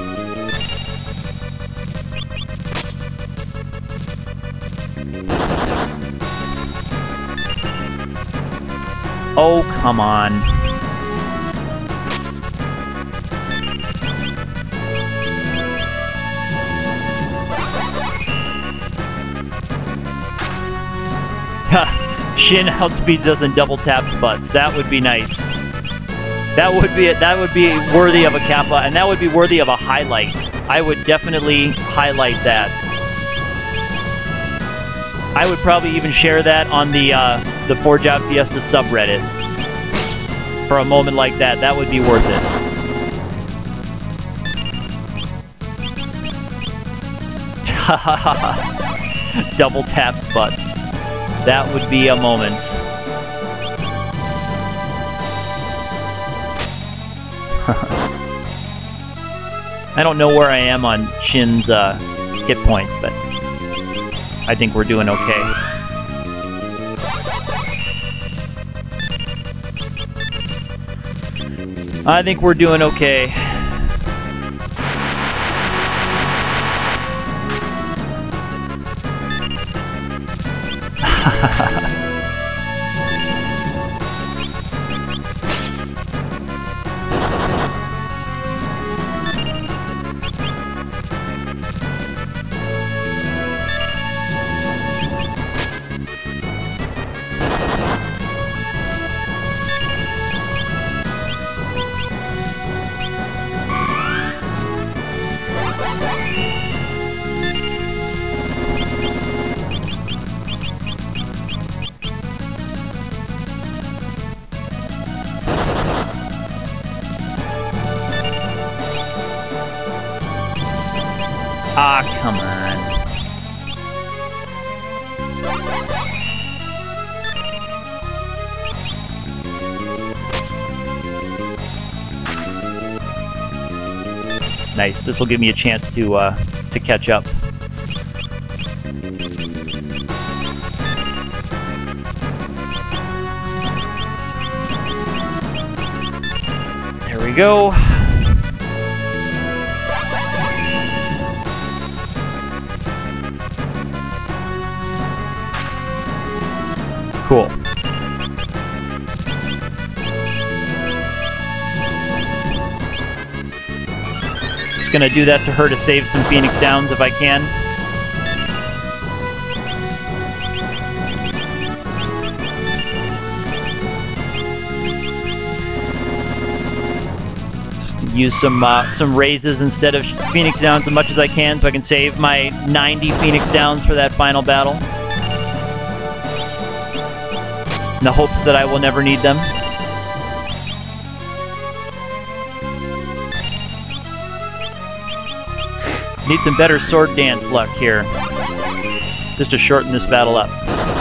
Oh, come on. Shin outspeeds us and double taps butts. That would be nice. That would be worthy of a Kappa, and that would be worthy of a highlight. I would definitely highlight that. I would probably even share that on the 4Job Fiesta subreddit. For a moment like that, that would be worth it. Double tap butts. That would be a moment. I don't know where I am on Shin's hit points, but I think we're doing okay. I think we're doing okay. Ah, come on. Nice. This will give me a chance to catch up. There we go. Cool. Just gonna do that to her to save some Phoenix Downs if I can. Use some raises instead of Phoenix Downs as much as I can so I can save my 90 Phoenix Downs for that final battle. In the hopes that I will never need them. Need some better sword dance luck here, just to shorten this battle up.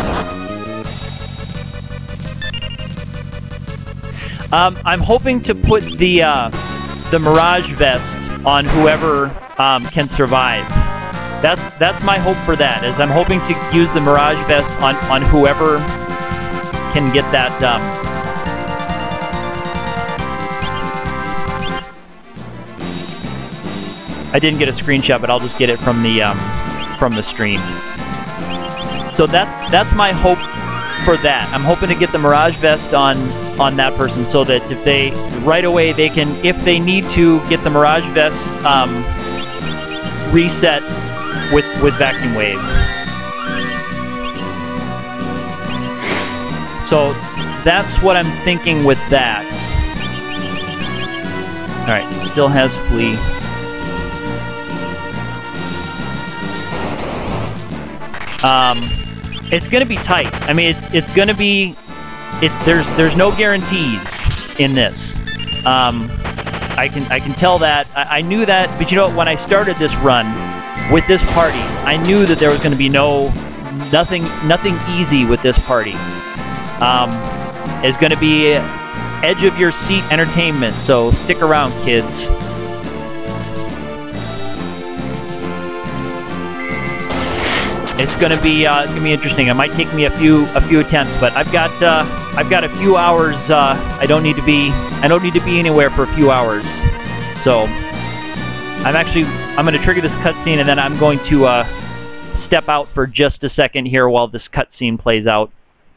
I'm hoping to put the Mirage Vest on whoever can survive. That's my hope for that. Is I'm hoping to use the Mirage Vest on whoever can get that I didn't get a screenshot, but I'll just get it from the stream. So that's my hope for that. I'm hoping to get the Mirage Vest on that person so that if they right away they can, if they need to, get the Mirage Vest reset with Vacuum Wave. So that's what I'm thinking with that. Alright, still has Flea. It's gonna be tight. I mean, it's gonna be... There's no guarantees in this. I can tell that. I knew that, but you know what? When I started this run with this party, I knew that there was gonna be nothing easy with this party. It's gonna be edge of your seat entertainment, so stick around, kids. It's gonna be interesting. It might take me a few attempts, but I've got a few hours. I don't need to be anywhere for a few hours. So I'm gonna trigger this cutscene, and then I'm going to step out for just a second here while this cutscene plays out.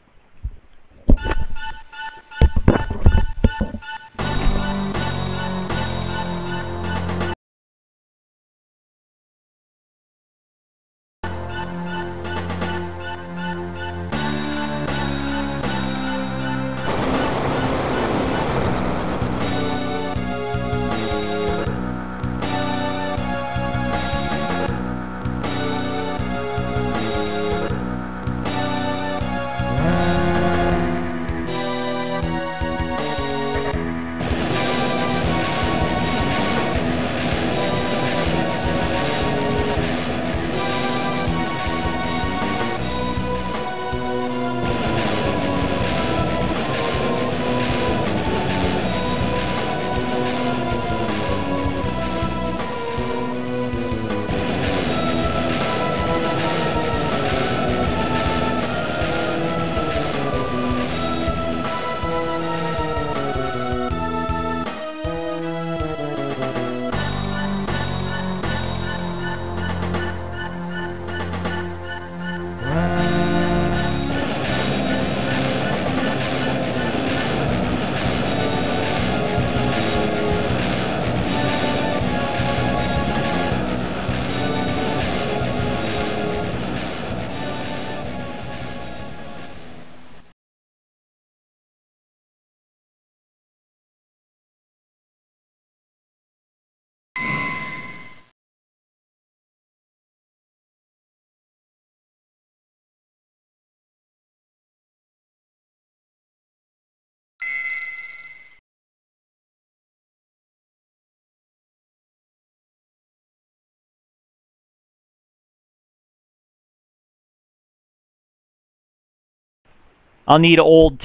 I'll need old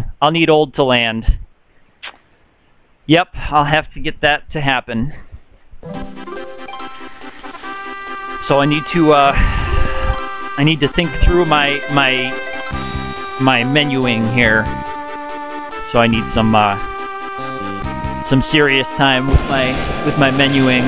to land. Yep, I'll have to get that to happen. So I need to think through my menuing here. So I need some serious time with my menuing.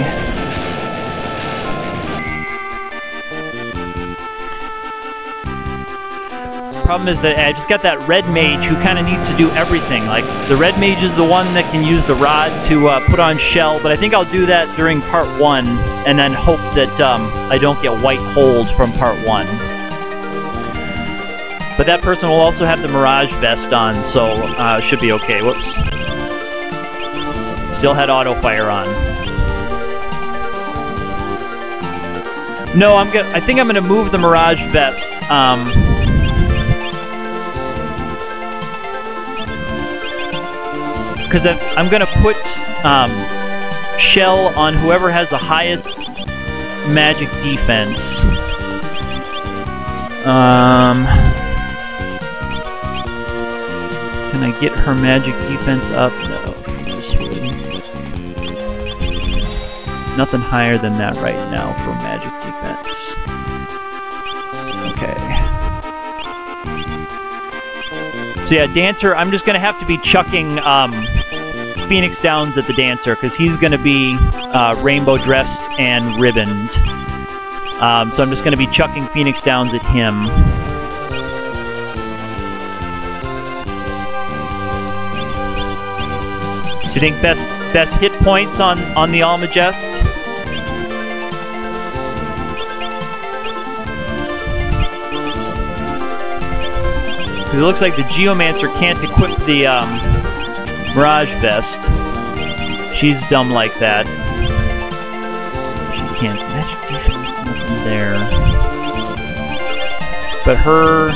Problem is that I just got that red mage who kind of needs to do everything. Like, the red mage is the one that can use the rod to put on shell, but I think I'll do that during part 1, and then hope that I don't get white holes from part 1. But that person will also have the Mirage vest on, so should be okay. Whoops. Still had auto fire on. No, I think I'm gonna move the Mirage vest. Because I'm going to put shell on whoever has the highest magic defense. Can I get her magic defense up? No. Nothing higher than that right now for magic defense. Okay. So yeah, Dancer, I'm just going to have to be chucking Phoenix Downs at the Dancer, because he's going to be rainbow dressed and ribboned. So I'm just going to be chucking Phoenix Downs at him. Do you think best hit points on the Almagest? Because it looks like the Geomancer can't equip the Mirage Vest. she's dumb like that. She can't. Magic defense, nothing there. But her...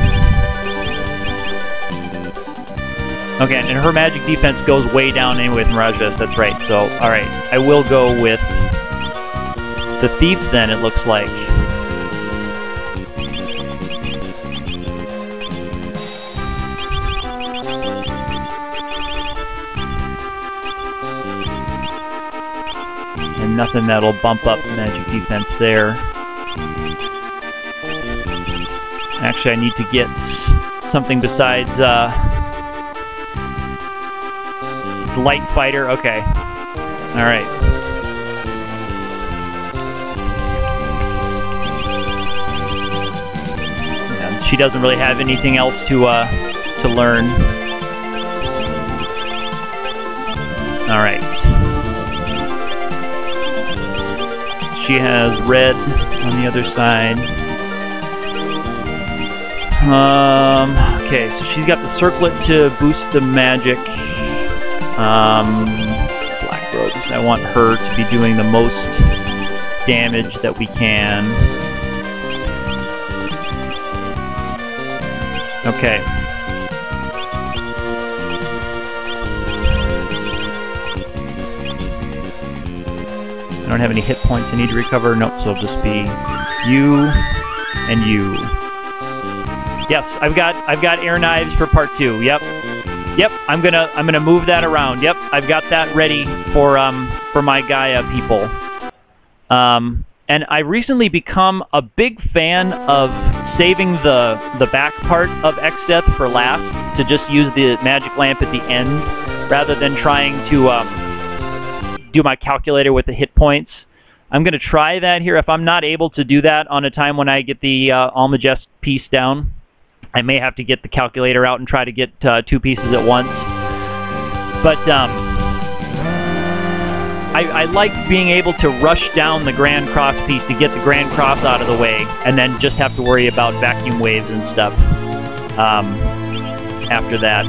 Okay, and her magic defense goes way down anyway with Mirage Vest, that's right. So, alright, I will go with the Thief then, it looks like. And nothing that'll bump up magic defense there. Actually, I need to get something besides Light Fighter. Okay. Alright. Yeah, she doesn't really have anything else to learn. Alright. She has red on the other side. Okay, so she's got the circlet to boost the magic. Black Robes. I want her to be doing the most damage that we can. Okay. I don't have any hit points I need to recover. Nope, so it'll just be you and you. Yes, I've got air knives for part 2. Yep. Yep, I'm gonna move that around. Yep, I've got that ready for my Gaia people. And I recently become a big fan of saving the back part of X-Death for last, to just use the magic lamp at the end, rather than trying to do my calculator with the hit points. I'm gonna try that here. If I'm not able to do that on a time when I get the Almagest piece down, I may have to get the calculator out and try to get 2 pieces at once. But I like being able to rush down the Grand Cross piece to get the Grand Cross out of the way, and then just have to worry about vacuum waves and stuff after that.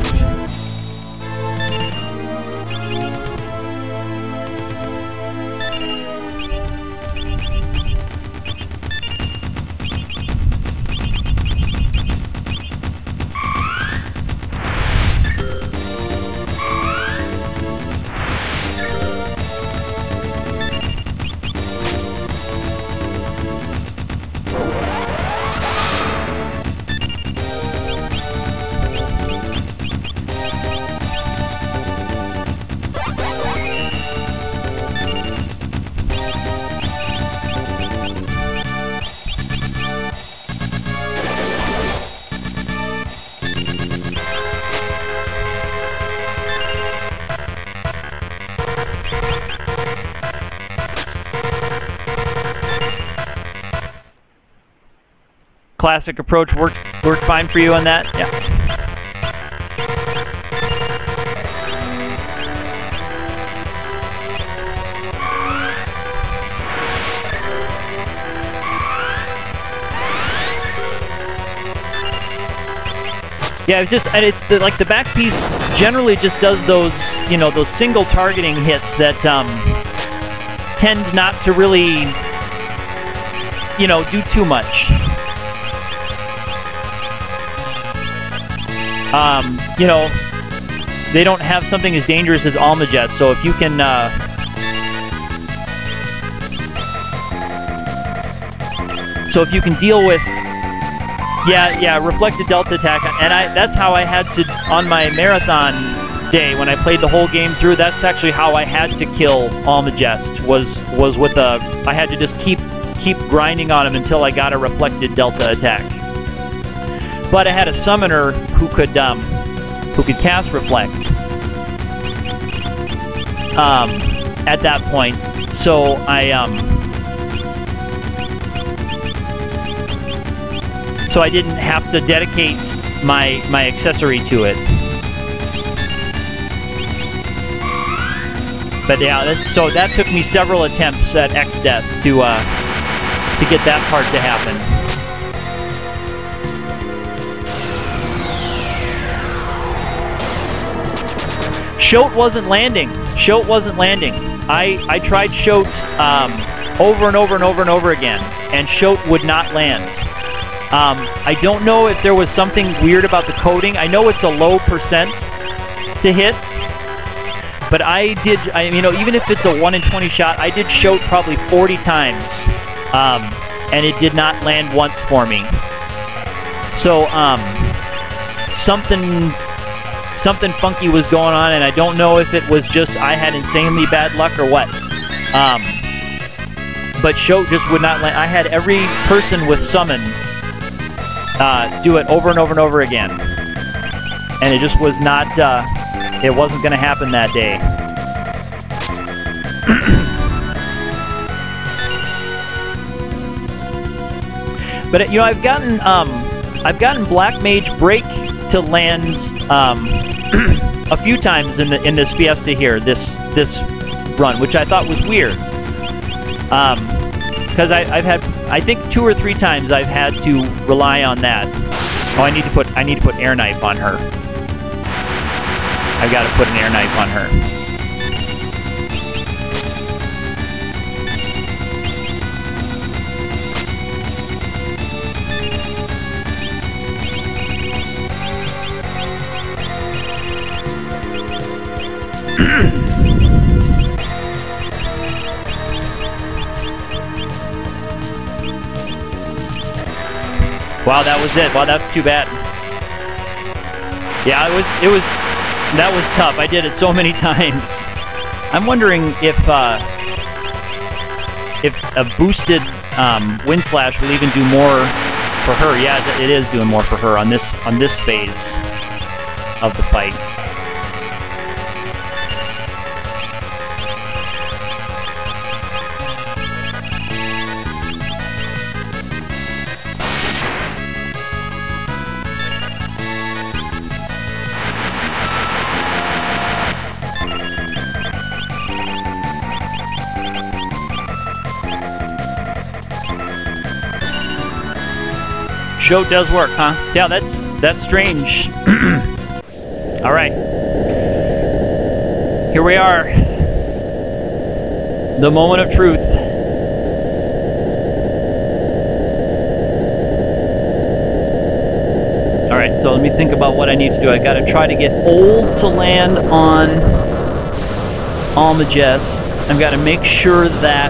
Classic approach worked fine for you on that? Yeah. Yeah, it's just, and it's like the back piece generally just does those, you know, those single targeting hits that tend not to really, you know, do too much. You know, they don't have something as dangerous as Almagest, so if you can, deal with, yeah, reflected delta attack, and that's how I had to, on my marathon day, when I played the whole game through, that's actually how I had to kill Almagest, was with a, I had to just keep grinding on him until I got a reflected delta attack. But I had a summoner who could cast Reflect at that point, so I didn't have to dedicate my accessory to it. But yeah, so that took me several attempts at X-Death to get that part to happen. Shote wasn't landing. Shoat wasn't landing. I tried Shoat over and over and over and over again, and Shoat would not land. I don't know if there was something weird about the coding. I know it's a low percent to hit, but you know, even if it's a 1 in 20 shot, I did Shoat probably 40 times, and it did not land once for me. So, something funky was going on, and I don't know if it was just I had insanely bad luck or what. But Shoat just would not land. I had every person with summon do it over and over and over again, and it just was not. It wasn't going to happen that day. But you know, I've gotten Black Mage Break to land a few times in this Fiesta here, this run, which I thought was weird. Because I've had, I think 2 or 3 times I've had to rely on that. Oh, I need to put Air Knife on her. I've got to put an Air Knife on her. Wow, that was it. Wow, that's too bad. Yeah, that was tough. I did it so many times. I'm wondering if a boosted Wind Slash will even do more for her. Yeah, it is doing more for her on this phase of the fight. Shoat does work, huh? Yeah, that's strange. All right, here we are. The moment of truth. All right, so let me think about what I need to do. I got to try to get Old to land on Almagest. I've got to make sure that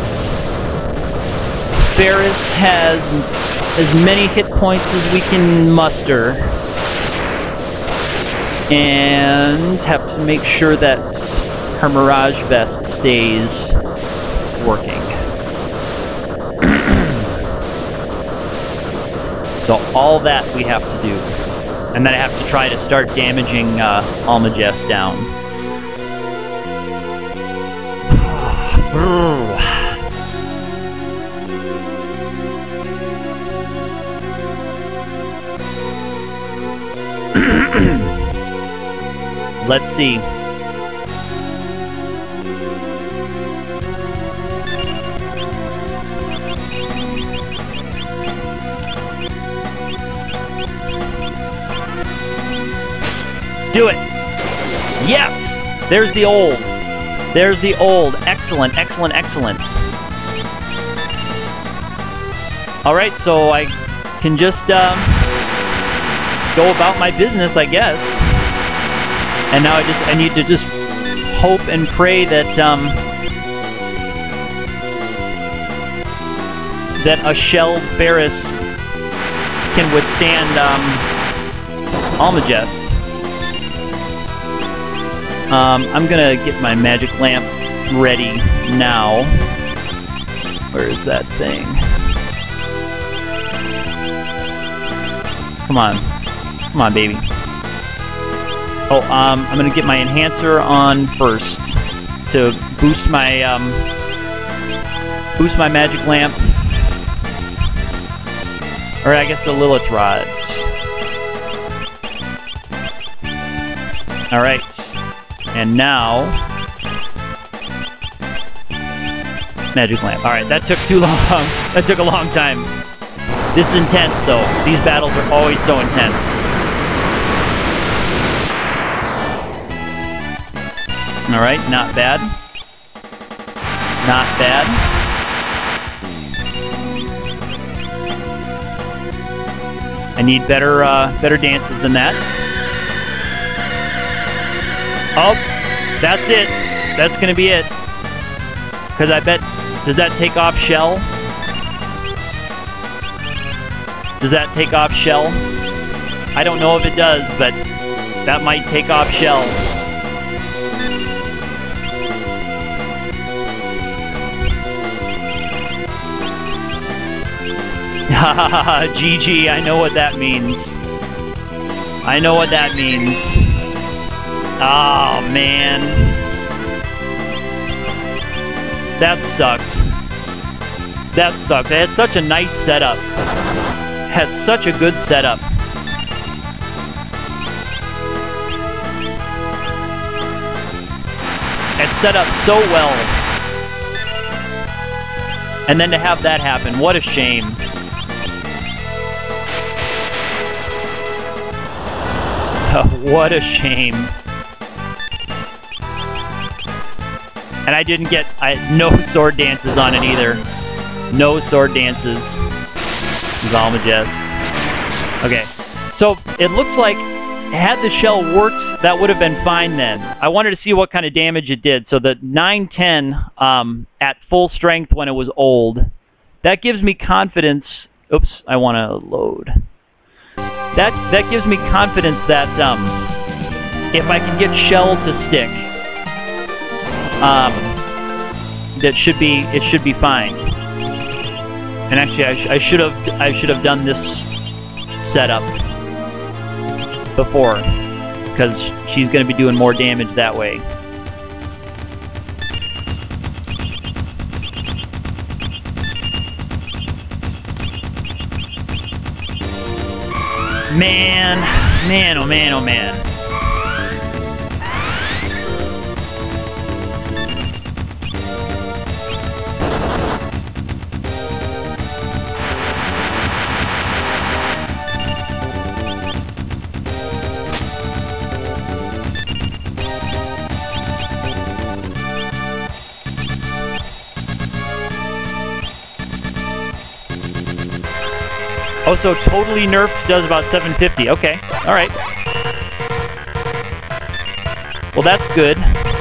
Ferris has as many hit points as we can muster, and have to make sure that her Mirage Vest stays working. So all that we have to do, and then I have to try to start damaging Almagest down. Let's see. Do it. Yes! There's the Old. There's the Old. Excellent, excellent, excellent. Alright, so I can just go about my business, I guess. And now I need to just hope and pray that that a shelled Ferris can withstand Almagest. I'm gonna get my magic lamp ready now. Where is that thing? Come on. Come on, baby. Oh, I'm gonna get my enhancer on first to boost my magic lamp. Or I guess the Lilith rods. Alright. And now magic lamp. Alright, that took too long. That took a long time. This is intense though. These battles are always so intense. Alright, not bad. Not bad. I need better dances than that. Oh, that's it. That's gonna be it. Because I bet, does that take off shell? Does that take off shell? I don't know if it does, but that might take off shell. Hahaha, GG, I know what that means. I know what that means. Oh, man. That sucked. That sucked. They had such a nice setup. Had such a good setup. It set up so well. And then to have that happen, what a shame. What a shame. And I didn't get no sword dances on it either. No sword dances. Zalmajest. Okay. So it looks like had the shell worked, that would have been fine then. I wanted to see what kind of damage it did. So the 910 at full strength when it was old, that gives me confidence. Oops, I want to load. That gives me confidence that if I can get shell to stick, it should be fine. And actually, I should have done this setup before, because she's going to be doing more damage that way. Man, oh man, oh man. Oh, so totally nerfed does about 750. Okay, alright. Well, that's good.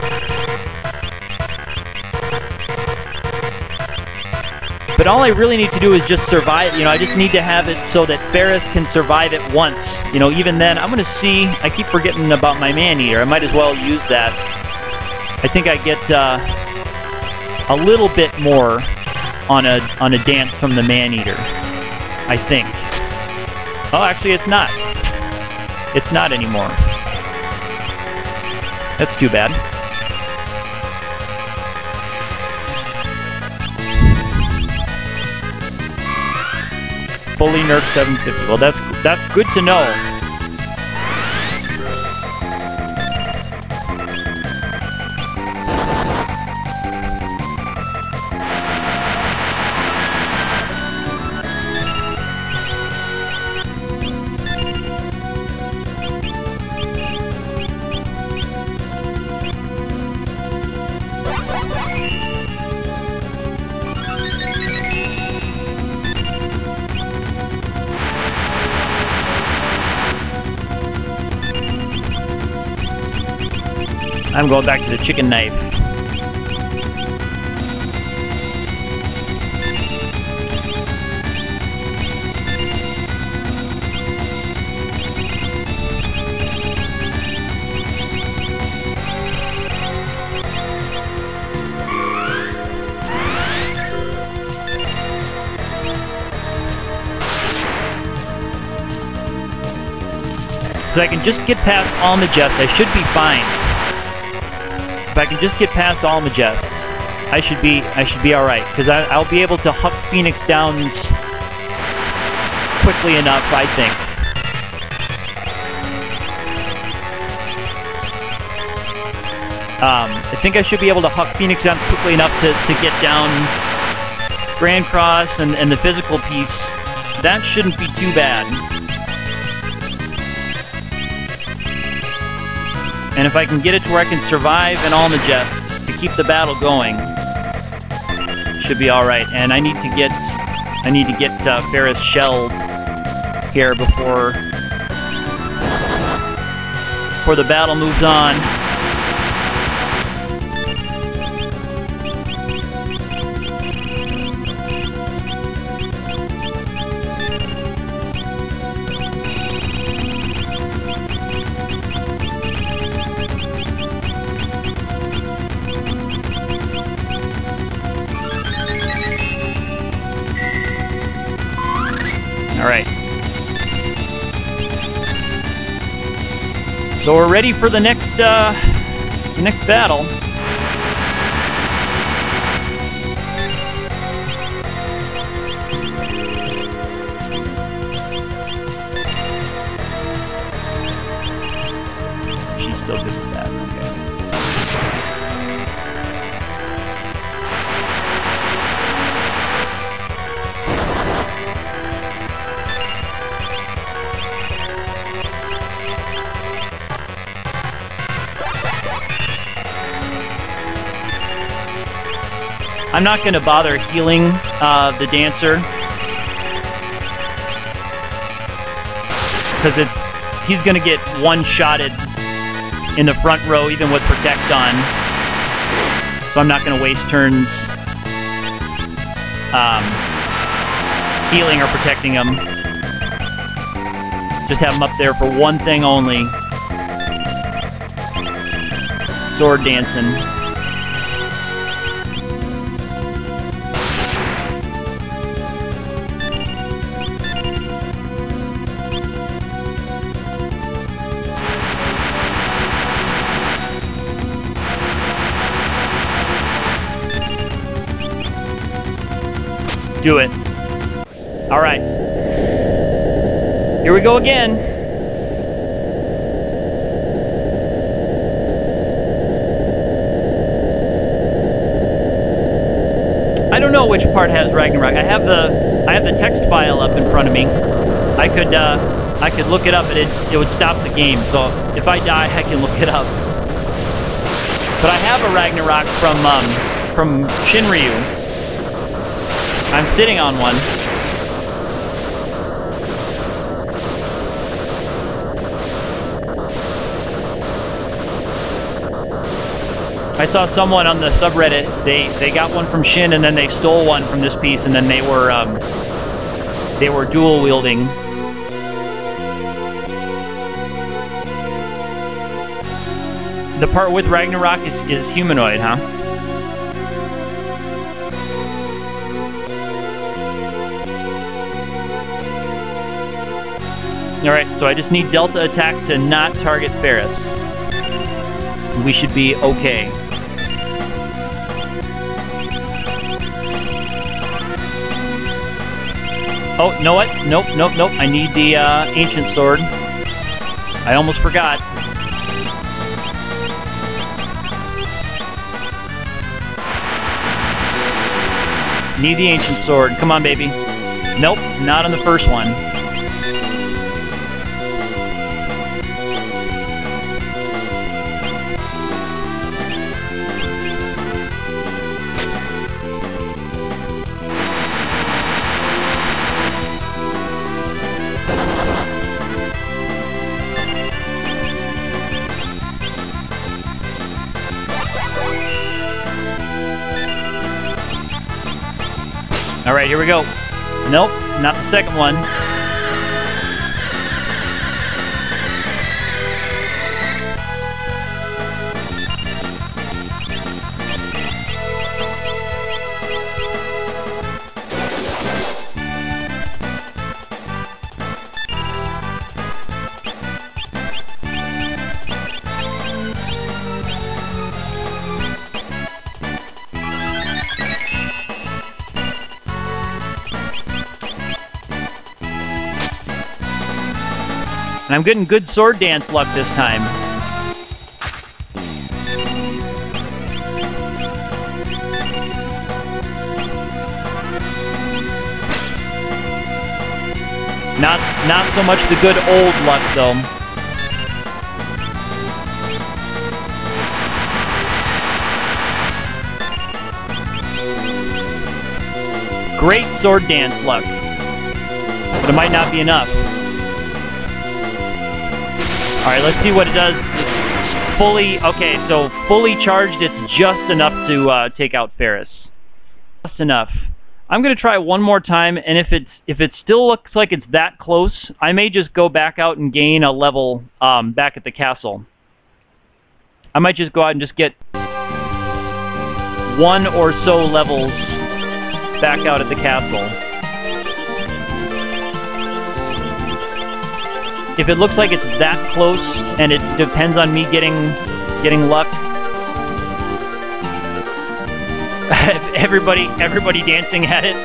But all I really need to do is just survive. You know, I just need to have it so that Ferris can survive it once. You know, even then, I'm going to see. I keep forgetting about my man-eater. I might as well use that. I think I get a little bit more on a dance from the man-eater. I think. Oh, actually, it's not. It's not anymore. That's too bad. Fully nerfed 750. Well, that's good to know. I'm going back to the chicken knife. So I can just get past Almajest, I should be fine. If I can just get past Almajest, I should be all right, because I'll be able to huck Phoenix Downs quickly enough, I think. I think I should be able to huck Phoenix Downs quickly enough to get down Grand Cross and the physical piece. That shouldn't be too bad. And if I can get it to where I can survive an Almagest to keep the battle going, should be all right. And I need to get Ferris shelled here before the battle moves on. Alright. So we're ready for the next battle. She's still good with that, okay. I'm not going to bother healing the Dancer, because he's going to get one-shotted in the front row even with Protect on, so I'm not going to waste turns healing or protecting him. Just have him up there for one thing only. Sword dancing. Do it. All right. Here we go again. I don't know which part has Ragnarok. I have the text file up in front of me. I could look it up, but it would stop the game. So if I die, I can look it up. But I have a Ragnarok from Shinryu. I'm sitting on one. I saw someone on the subreddit, they got one from Shin and then they stole one from this piece and then they were dual wielding. The part with Ragnarok is humanoid, huh? Alright, so I just need Delta attack to not target Ferris. We should be okay. Oh, know what? Nope. I need the Ancient Sword. I almost forgot. Need the Ancient Sword. Come on, baby. Nope, not on the first one. Alright, here we go. Nope, not the second one. And I'm getting good sword dance luck this time. Not so much the good old luck though. great sword dance luck. But it might not be enough. Alright, let's see what it does. Fully, okay, so fully charged, it's just enough to take out Ferris. Just enough. I'm gonna try one more time, and if it still looks like it's that close, I may just go back out and gain a level back at the castle. I might just go out and just get one or so levels back out at the castle. If it looks like it's that close, and it depends on me getting luck. everybody dancing at it.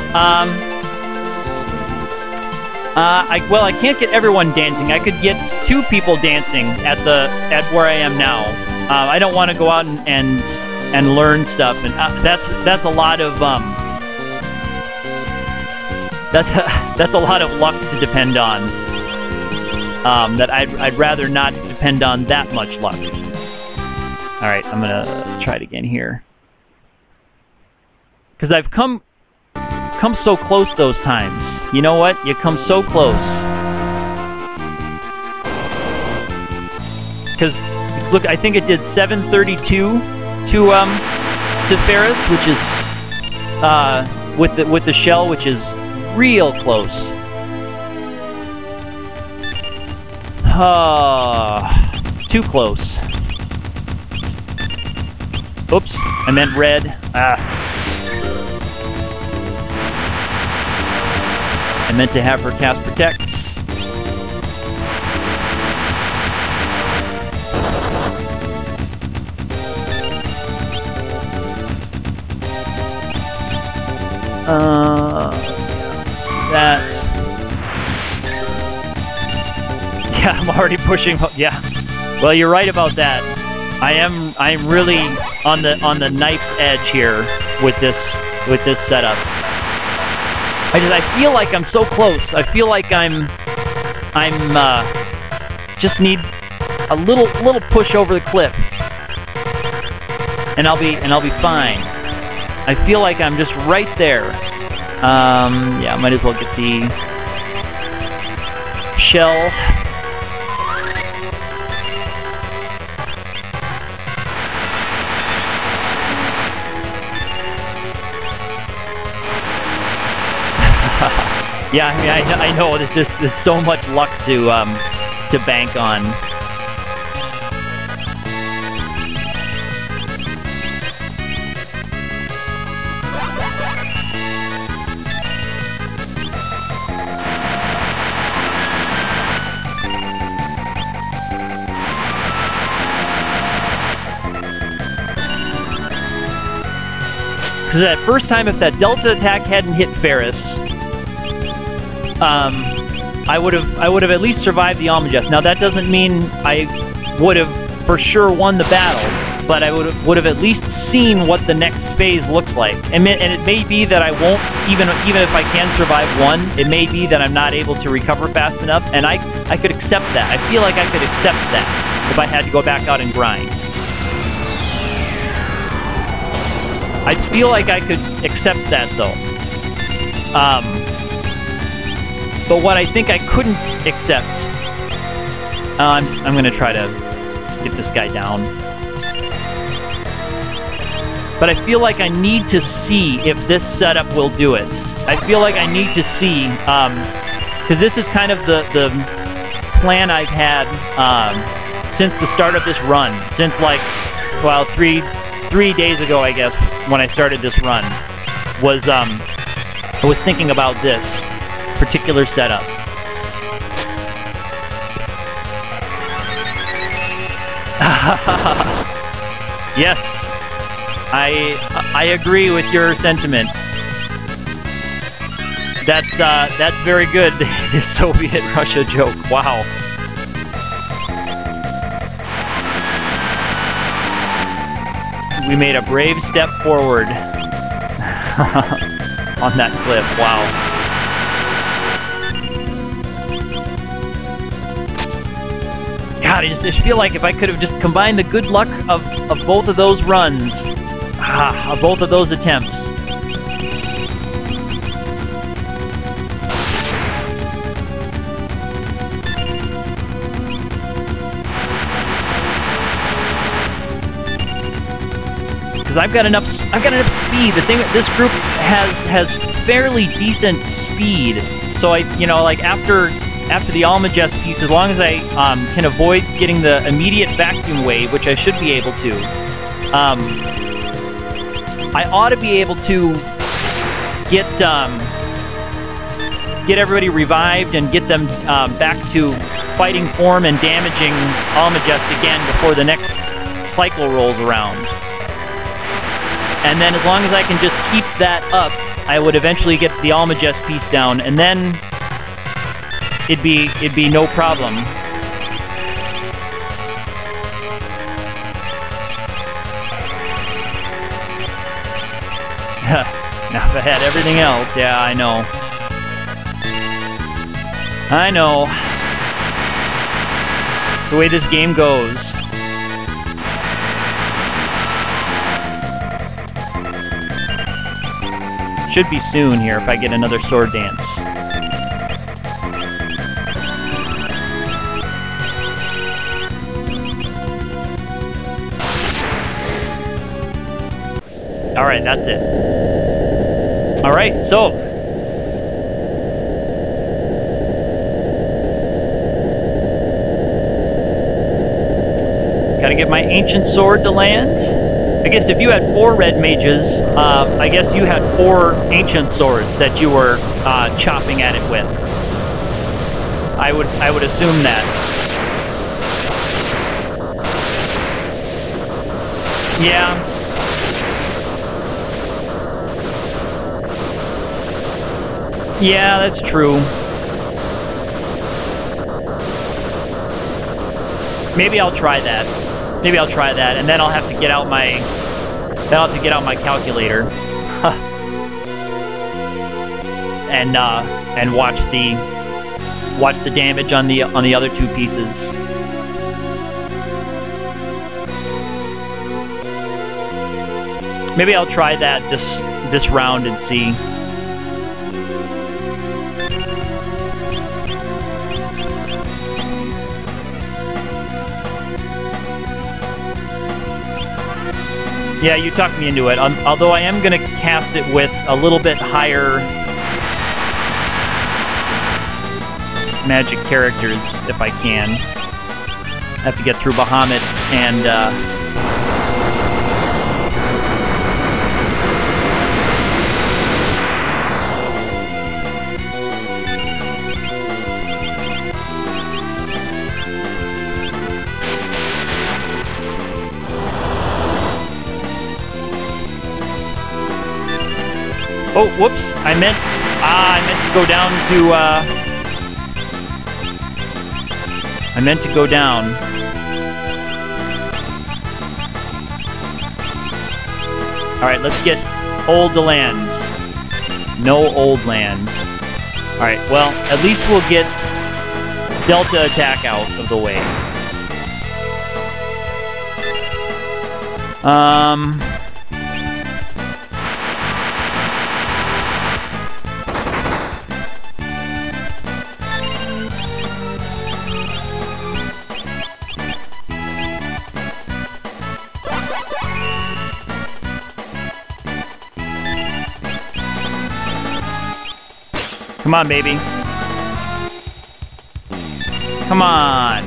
Well, I can't get everyone dancing. I could get 2 people dancing at where I am now. I don't want to go out and learn stuff, and that's a lot of that's a lot of luck to depend on. That I'd rather not depend on that much luck. All right, I'm gonna try it again here. Because I've come so close those times. You know what? You come so close. Because look, I think it did 732 to Ferris, which is with the shell, which is real close. Too close. Oops, I meant red. I meant to have her cast Protect. That. Yeah, I'm already pushing. Yeah. Well, you're right about that. I'm really on the knife's edge here with this setup. I feel like I'm so close. I feel like I'm just need a little push over the cliff, and I'll be fine. I feel like I'm just right there. Yeah, I might as well get the shell. Yeah, I mean, I know there's so much luck to bank on. Because that first time, if that Delta attack hadn't hit Ferris, I would have at least survived the Almagest. Now that doesn't mean I would have for sure won the battle, but I would have at least seen what the next phase looks like. And it may be that I won't, even if I can survive one, it may be that I'm not able to recover fast enough, and I could accept that. I feel like I could accept that if I had to go back out and grind. I feel like I could accept that though. But what I think I couldn't accept, I'm gonna try to get this guy down. But I feel like I need to see if this setup will do it. I feel like I need to see, because this is kind of the plan I've had since the start of this run. Since like, well, three days ago, I guess, when I started this run, was I was thinking about this particular setup. Yes, I agree with your sentiment. That's very good. The Soviet Russia joke. Wow. We made a brave step forward on that cliff. Wow. God, I just feel like if I could have just combined the good luck of both of those runs, of both of those attempts, because I've got enough speed. The thing, this group has fairly decent speed, so like after the Almagest piece, as long as I can avoid getting the immediate vacuum wave, which I should be able to, I ought to be able to get everybody revived and get them back to fighting form and damaging Almagest again before the next cycle rolls around. And then as long as I can just keep that up, I would eventually get the Almagest piece down, and then it'd be no problem. Now if I had everything else, yeah, I know. I know. The way this game goes. Should be soon here if I get another sword dance. Alright, that's it. Alright, so gotta get my ancient sword to land. I guess if you had 4 red mages, I guess you had 4 ancient swords that you were chopping at it with. I would assume that. Yeah. Yeah, that's true. Maybe I'll try that. Maybe I'll try that, and then I'll have to get out my calculator and watch the damage on the other 2 pieces. Maybe I'll try that this round and see. Yeah, you talked me into it. Although I am going to cast it with a little bit higher magic characters if I can. I have to get through Bahamut and oh, whoops! I meant to go down to. I meant to go down. All right, let's get old land. No old land. All right. Well, at least we'll get Delta attack out of the way. Come on, baby. Come on.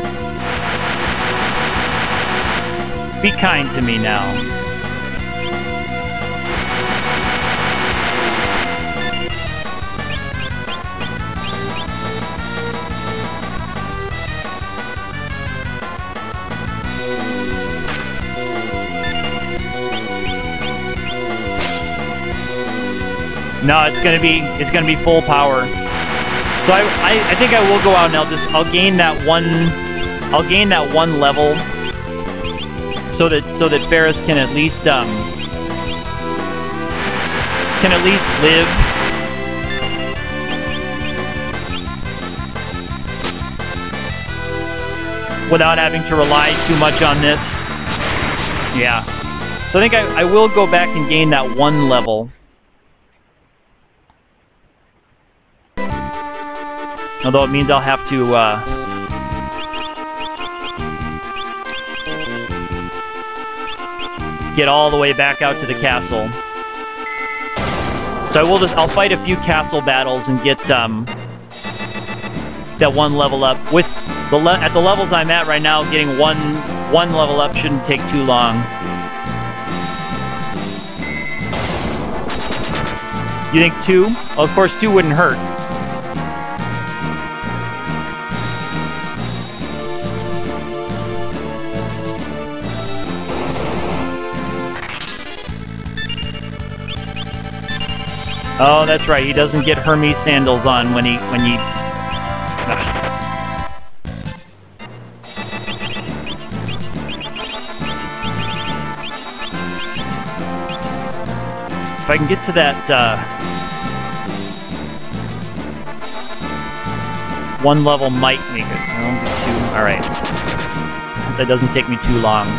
Be kind to me now. No, it's gonna be full power. So I think I will go out and I'll gain that one level so that Ferris can at least live. Without having to rely too much on this. Yeah. So I think I will go back and gain that one level. Although it means I'll have to, get all the way back out to the castle. So I'll fight a few castle battles and get that one level up. With at the levels I'm at right now, getting one level up shouldn't take too long. You think 2? Well, of course 2 wouldn't hurt. Oh, that's right. He doesn't get Hermes sandals on when he. If I can get to that one level might make it. No, 2. All right. That doesn't take me too long.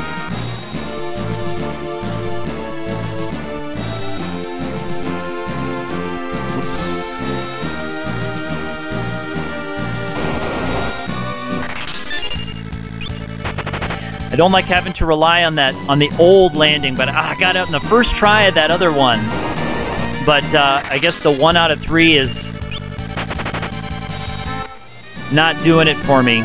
I don't like having to rely on the old landing, but I got out in the first try of that other one. But I guess the 1 out of 3 is not doing it for me.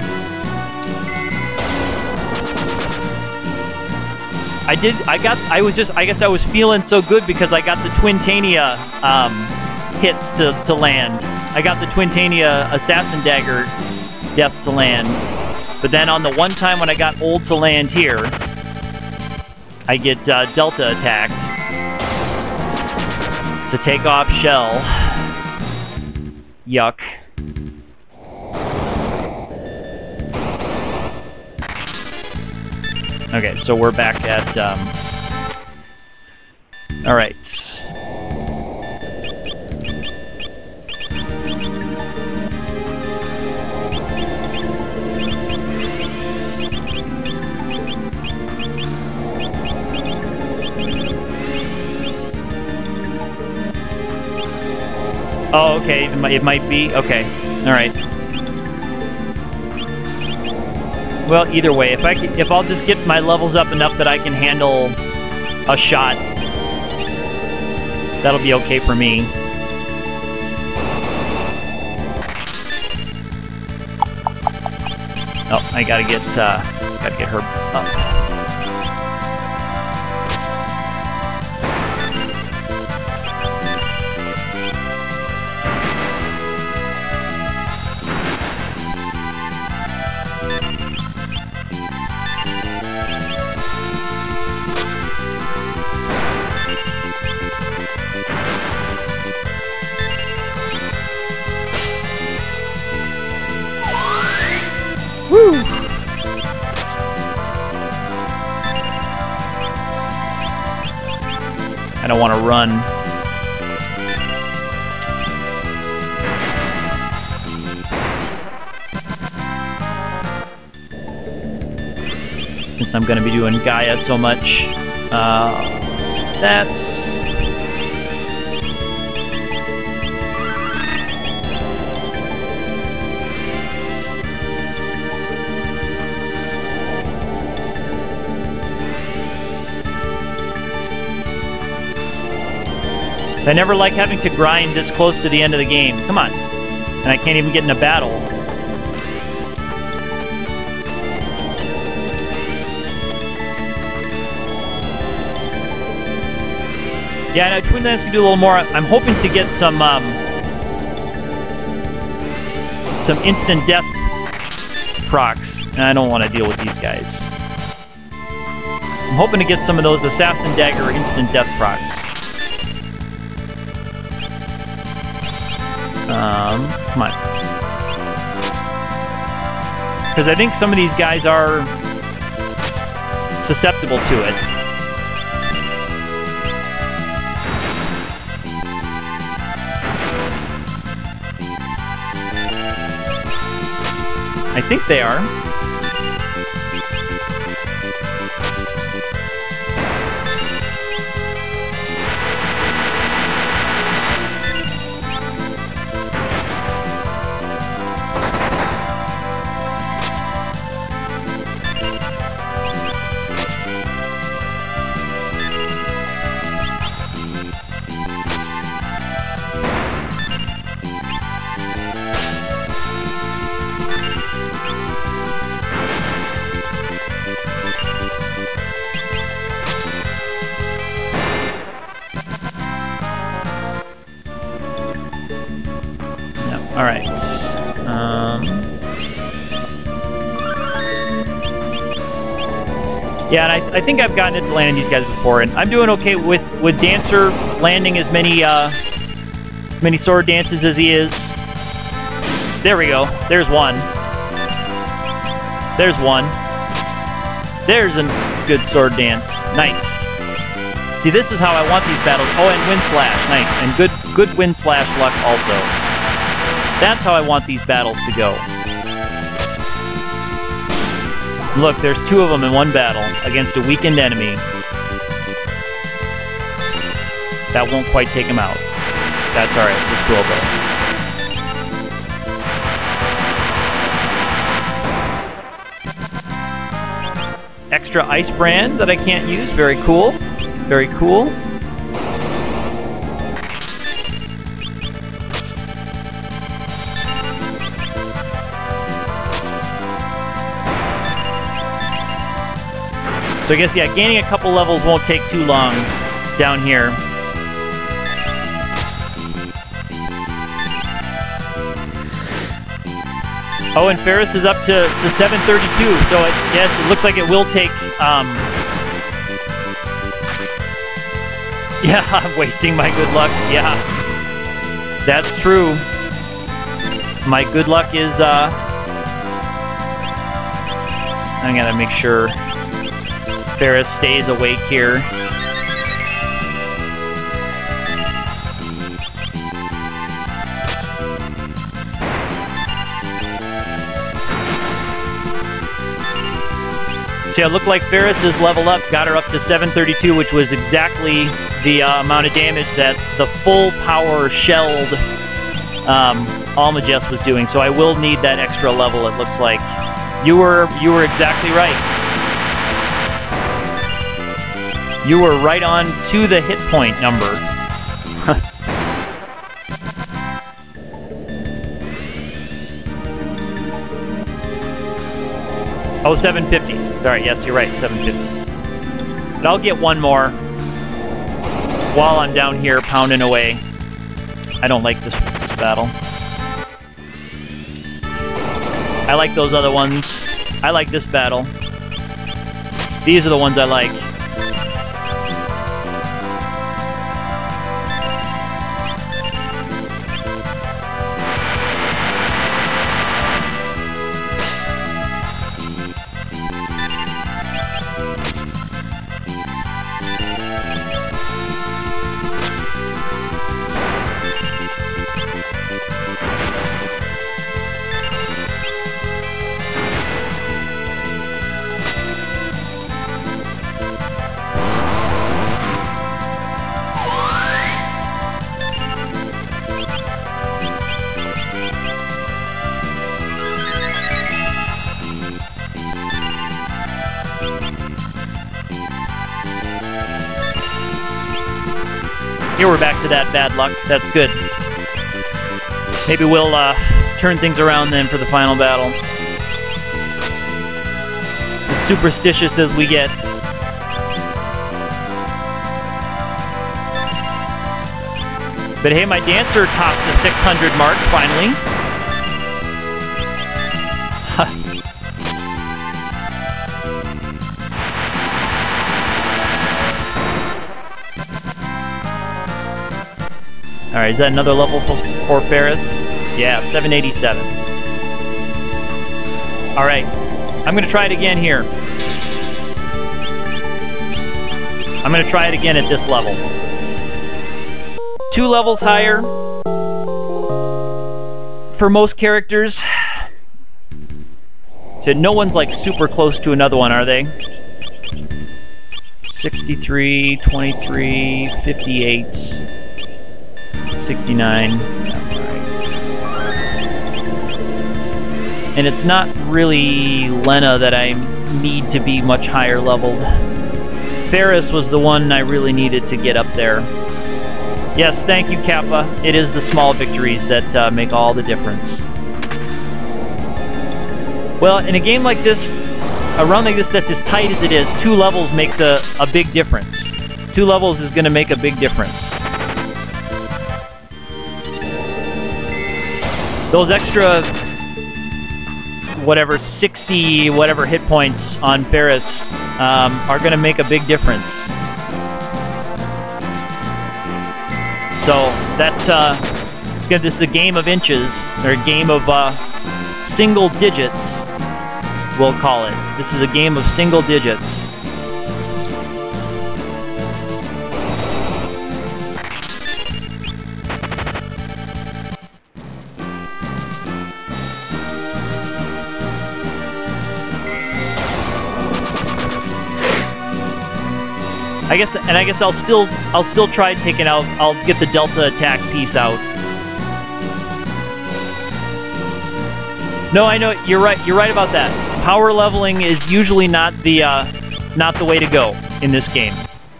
I guess I was feeling so good because I got the Twintania hits to land. I got the Twintania Assassin Dagger death to land. But then on the one time when I got old to land here, I get Delta attacked to take off Shell. Yuck. Okay, so we're back at, alright. Oh, okay, it might be. Okay, alright. Well, either way, if I'll just get my levels up enough that I can handle a shot, that'll be okay for me. Oh, I gotta get her up. Woo! I don't want to run. Since I'm going to be doing Gaia so much. That's... I never like having to grind this close to the end of the game. Come on. And I can't even get in a battle. Yeah, I know Twin Lance can do a little more. I'm hoping to get some instant death procs. And I don't want to deal with these guys. I'm hoping to get some of those Assassin Dagger instant death procs. Come on. Because I think some of these guys are susceptible to it. I think they are. Alright. Yeah, and I think I've gotten into landing these guys before, and I'm doing okay with Dancer landing as many sword dances as he is. There we go. There's one. There's one. There's a good sword dance. Nice. See, this is how I want these battles. Oh, and Wind Slash. Nice. And good Wind Slash luck also. That's how I want these battles to go. Look, there's two of them in one battle against a weakened enemy. That won't quite take him out. That's alright. It's doable. Extra Ice Brand that I can't use. Very cool. Very cool. So I guess, yeah, gaining a couple levels won't take too long down here. Oh, and Ferris is up to 732, so yes, it looks like it will take, yeah, I'm wasting my good luck, yeah. That's true. My good luck is, I gotta make sure Ferris stays awake here. So yeah, it looked like Ferris is level up, got her up to 732, which was exactly the amount of damage that the full power shelled Almagest was doing. So I will need that extra level, it looks like. You were exactly right. You were right on to the hit point number. Oh, 750. Sorry, yes, you're right, 750. But I'll get one more while I'm down here pounding away. I don't like this battle. I like those other ones. I like this battle. These are the ones I like. Here we're back to that bad luck. That's good. Maybe we'll turn things around then for the final battle. As superstitious as we get. But hey, my Dancer topped the 600 mark finally. Alright, is that another level for Ferris? Yeah, 787. Alright, I'm going to try it again here. I'm going to try it again at this level. 2 levels higher for most characters. So no one's like super close to another one, are they? 63, 23, 58... 69. And it's not really Lena that I need to be much higher leveled. Ferris was the one I really needed to get up there. Yes, thank you, Kappa. It is the small victories that make all the difference. Well, in a game like this, a run like this that's as tight as it is, 2 levels makes a big difference. 2 levels is going to make a big difference. those extra, whatever, 60 whatever hit points on Ferris are going to make a big difference. So that's this is a game of inches, or a game of single digits, we'll call it. This is a game of single digits. I guess I'll still try taking out. I'll get the Delta attack piece out. No, I know you're right. You're right about that. Power leveling is usually not the way to go in this game.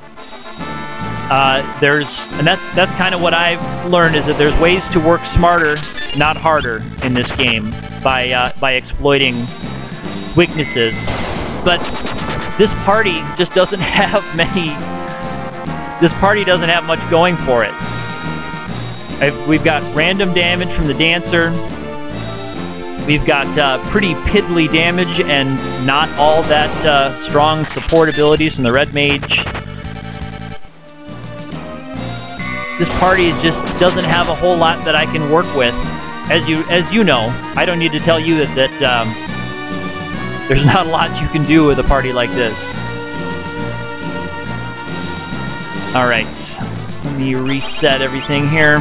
That's kind of what I've learned, is that there's ways to work smarter, not harder, in this game by exploiting weaknesses. But this party just doesn't have many. This party doesn't have much going for it. We've got random damage from the Dancer. We've got pretty piddly damage and not all that strong support abilities from the Red Mage. This party just doesn't have a whole lot that I can work with. As you know, I don't need to tell you that there's not a lot you can do with a party like this. Alright, let me reset everything here.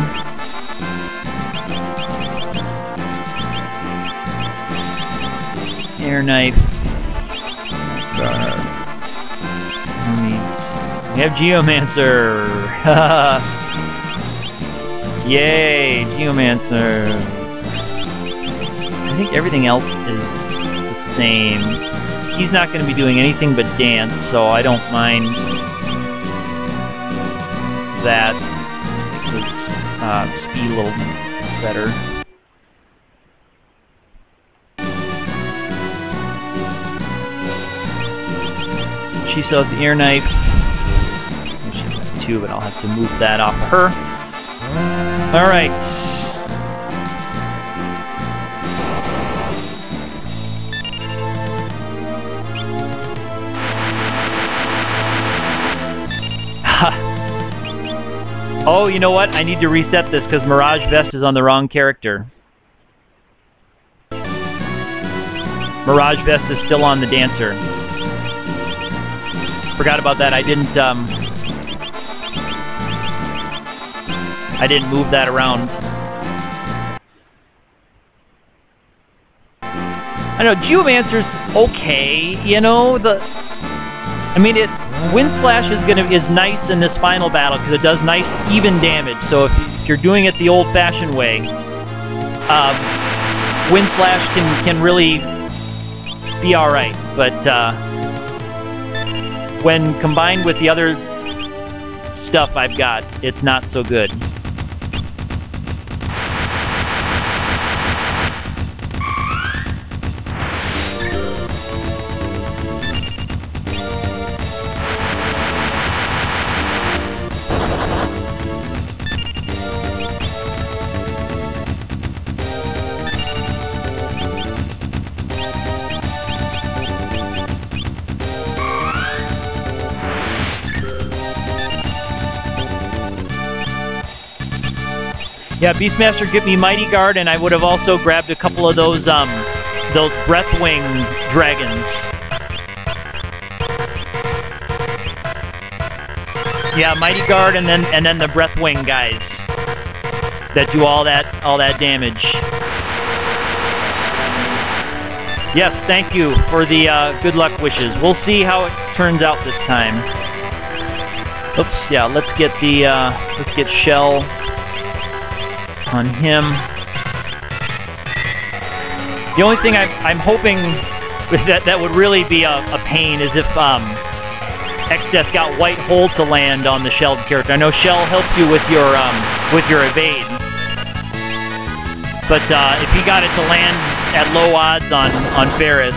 Air knife. We have Geomancer. Yay, Geomancer. I think everything else is the same. He's not going to be doing anything but dance, so I don't mind that. Makes speed a little better. She sells the air knife. She's got 2, but I'll have to move that off of her. Alright. Oh, you know what? I need to reset this because Mirage Vest is on the wrong character. Mirage Vest is still on the Dancer. Forgot about that. I didn't move that around. I know Geomancer's okay, you know. Wind Slash is nice in this final battle because it does nice even damage. So if you're doing it the old-fashioned way, Wind Slash can really be all right. But when combined with the other stuff I've got, it's not so good. Yeah, Beastmaster give me Mighty Guard, and I would have also grabbed a couple of those Breathwing dragons. Yeah, Mighty Guard, and then the Breathwing guys that do all that damage. Yes, thank you for the good luck wishes. We'll see how it turns out this time. Oops, yeah, let's get Shell on him. The only thing I'm hoping that would really be a pain is if Exdeath got White Hole to land on the Shelled character. I know Shell helps you with your evade, but if he got it to land at low odds on Ferris,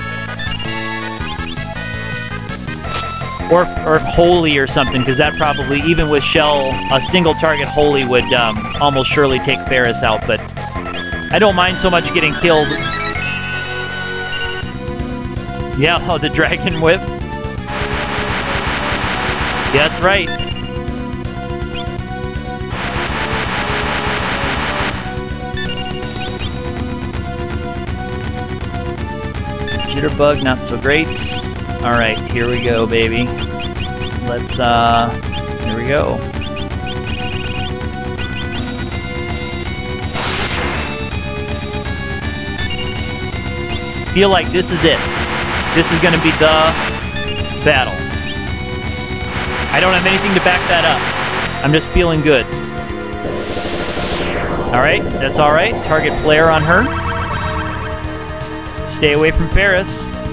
or Holy or something, because that probably, even with Shell, a single target Holy would almost surely take Ferris out. But I don't mind so much getting killed. Yeah, oh, the dragon whip. Yeah, that's right. Jitterbug, not so great. Alright, here we go, baby. Let's, here we go. Feel like this is it. This is gonna be the battle. I don't have anything to back that up. I'm just feeling good. Alright, that's alright. Target flare on her. Stay away from Ferris.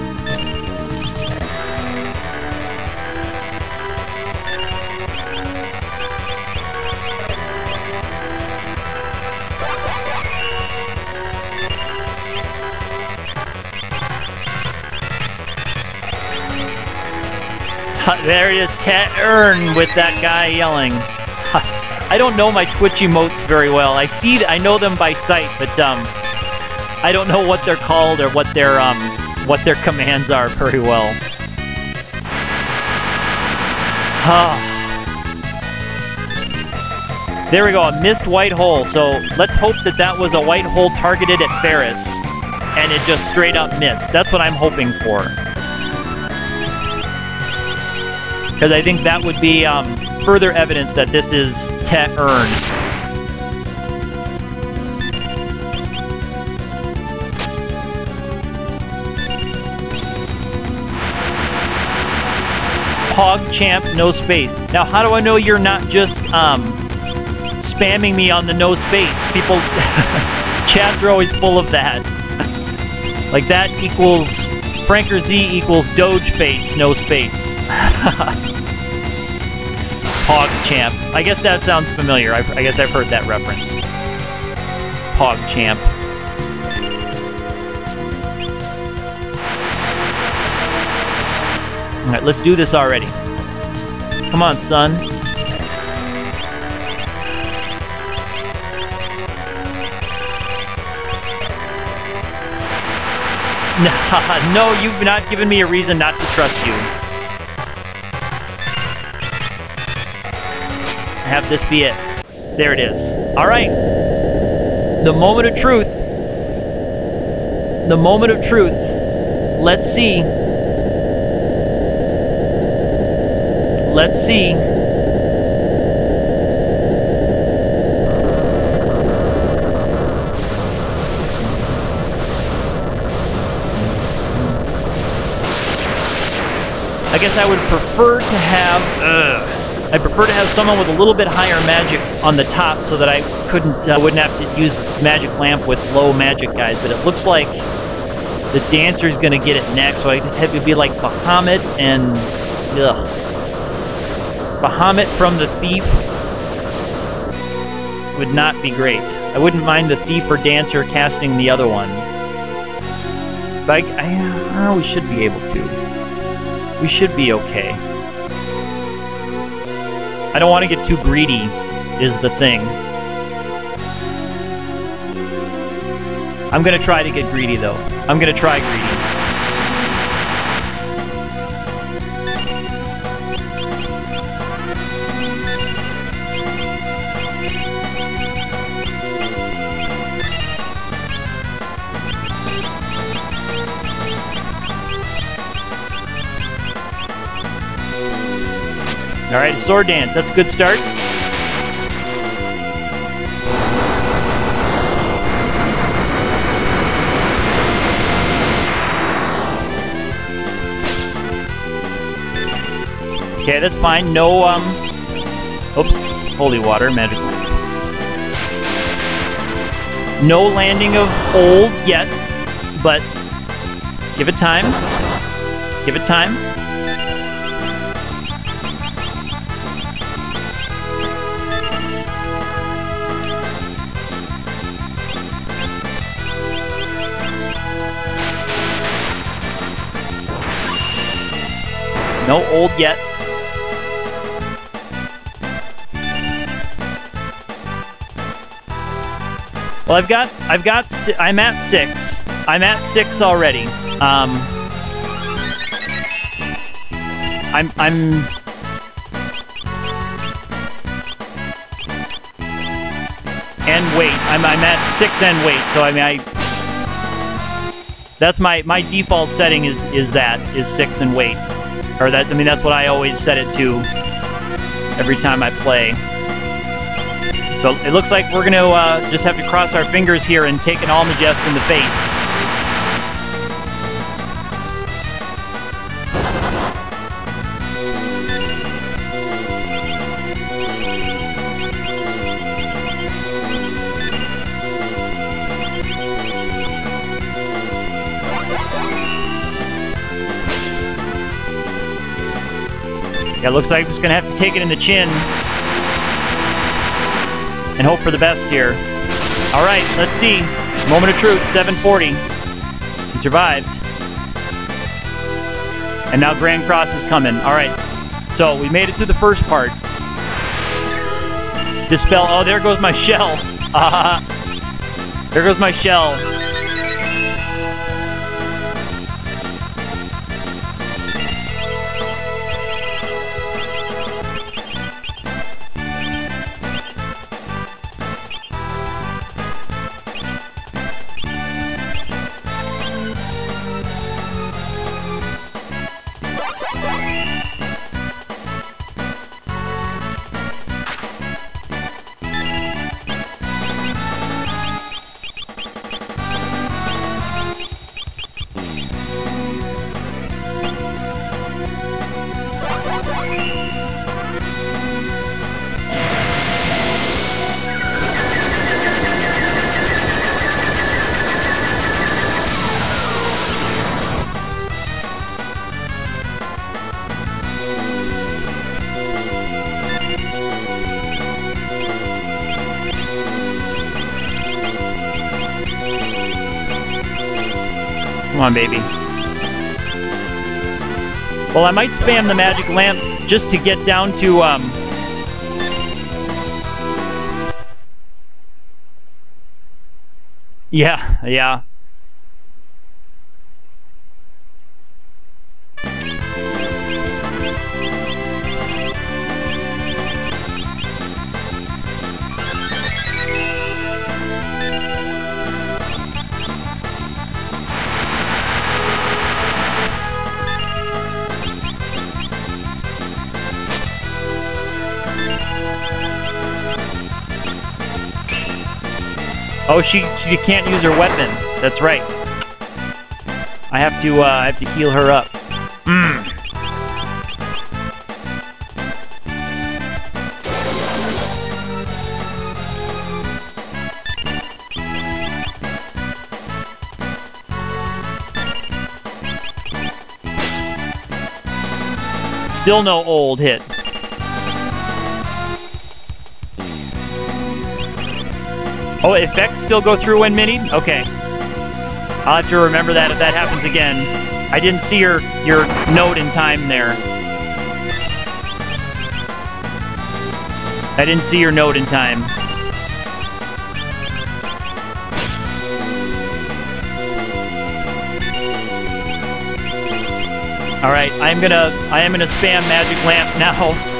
There it is, Cat Earn with that guy yelling. I don't know my Twitch emotes very well. I know them by sight, but I don't know what they're called or what their commands are very well. There we go, a missed white hole. So let's hope that that was a white hole targeted at Ferris, and it just straight up missed. That's what I'm hoping for. Because I think that would be further evidence that this is Tet Earn. PogChamp, no space. Now, how do I know you're not just spamming me on the no space? People, chats are always full of that. Like that equals Franker Z equals Doge face, no space. PogChamp. I guess that sounds familiar. I guess I've heard that reference. PogChamp. Alright, let's do this already. Come on, son. No, you've not given me a reason not to trust you. Have this be it. There it is. Alright. The moment of truth. The moment of truth. Let's see. Let's see. I guess I would prefer to have... I prefer to have someone with a little bit higher magic on the top so that I wouldn't have to use magic lamp with low magic guys, but it looks like the dancer's gonna get it next, so I have to be like Bahamut and Bahamut from the Thief would not be great. I wouldn't mind the Thief or Dancer casting the other one. But we should be able to. We should be okay. I don't want to get too greedy, is the thing. I'm going to try to get greedy, though. I'm going to try greedy. Alright, sword dance. That's a good start. Okay, that's fine. No, oops. Holy water, magic lamp. No landing of old yet, but give it time. Give it time. No old yet. Well, I'm at 6. I'm at 6 already. And weight. I'm at 6 and weight, so I mean, that's my default setting is 6 and weight. Or that's what I always set it to every time I play. So it looks like we're gonna just have to cross our fingers here and take an Almagest in the face. Yeah, looks like I'm just gonna have to take it in the chin and hope for the best here. All right, let's see. Moment of truth, 740. He survived. And now Grand Cross is coming. All right, so we made it through the first part. Dispel. Oh, there goes my shell. There goes my shell. Come on, baby. Well, I might spam the magic lamp just to get down to, Yeah. Oh, she can't use her weapon. That's right. I have to heal her up. Still no old hit. Oh, effects still go through when minied? Okay. I'll have to remember that if that happens again. I didn't see your note in time there. I didn't see your note in time. Alright, I am gonna spam Magic Lamp now.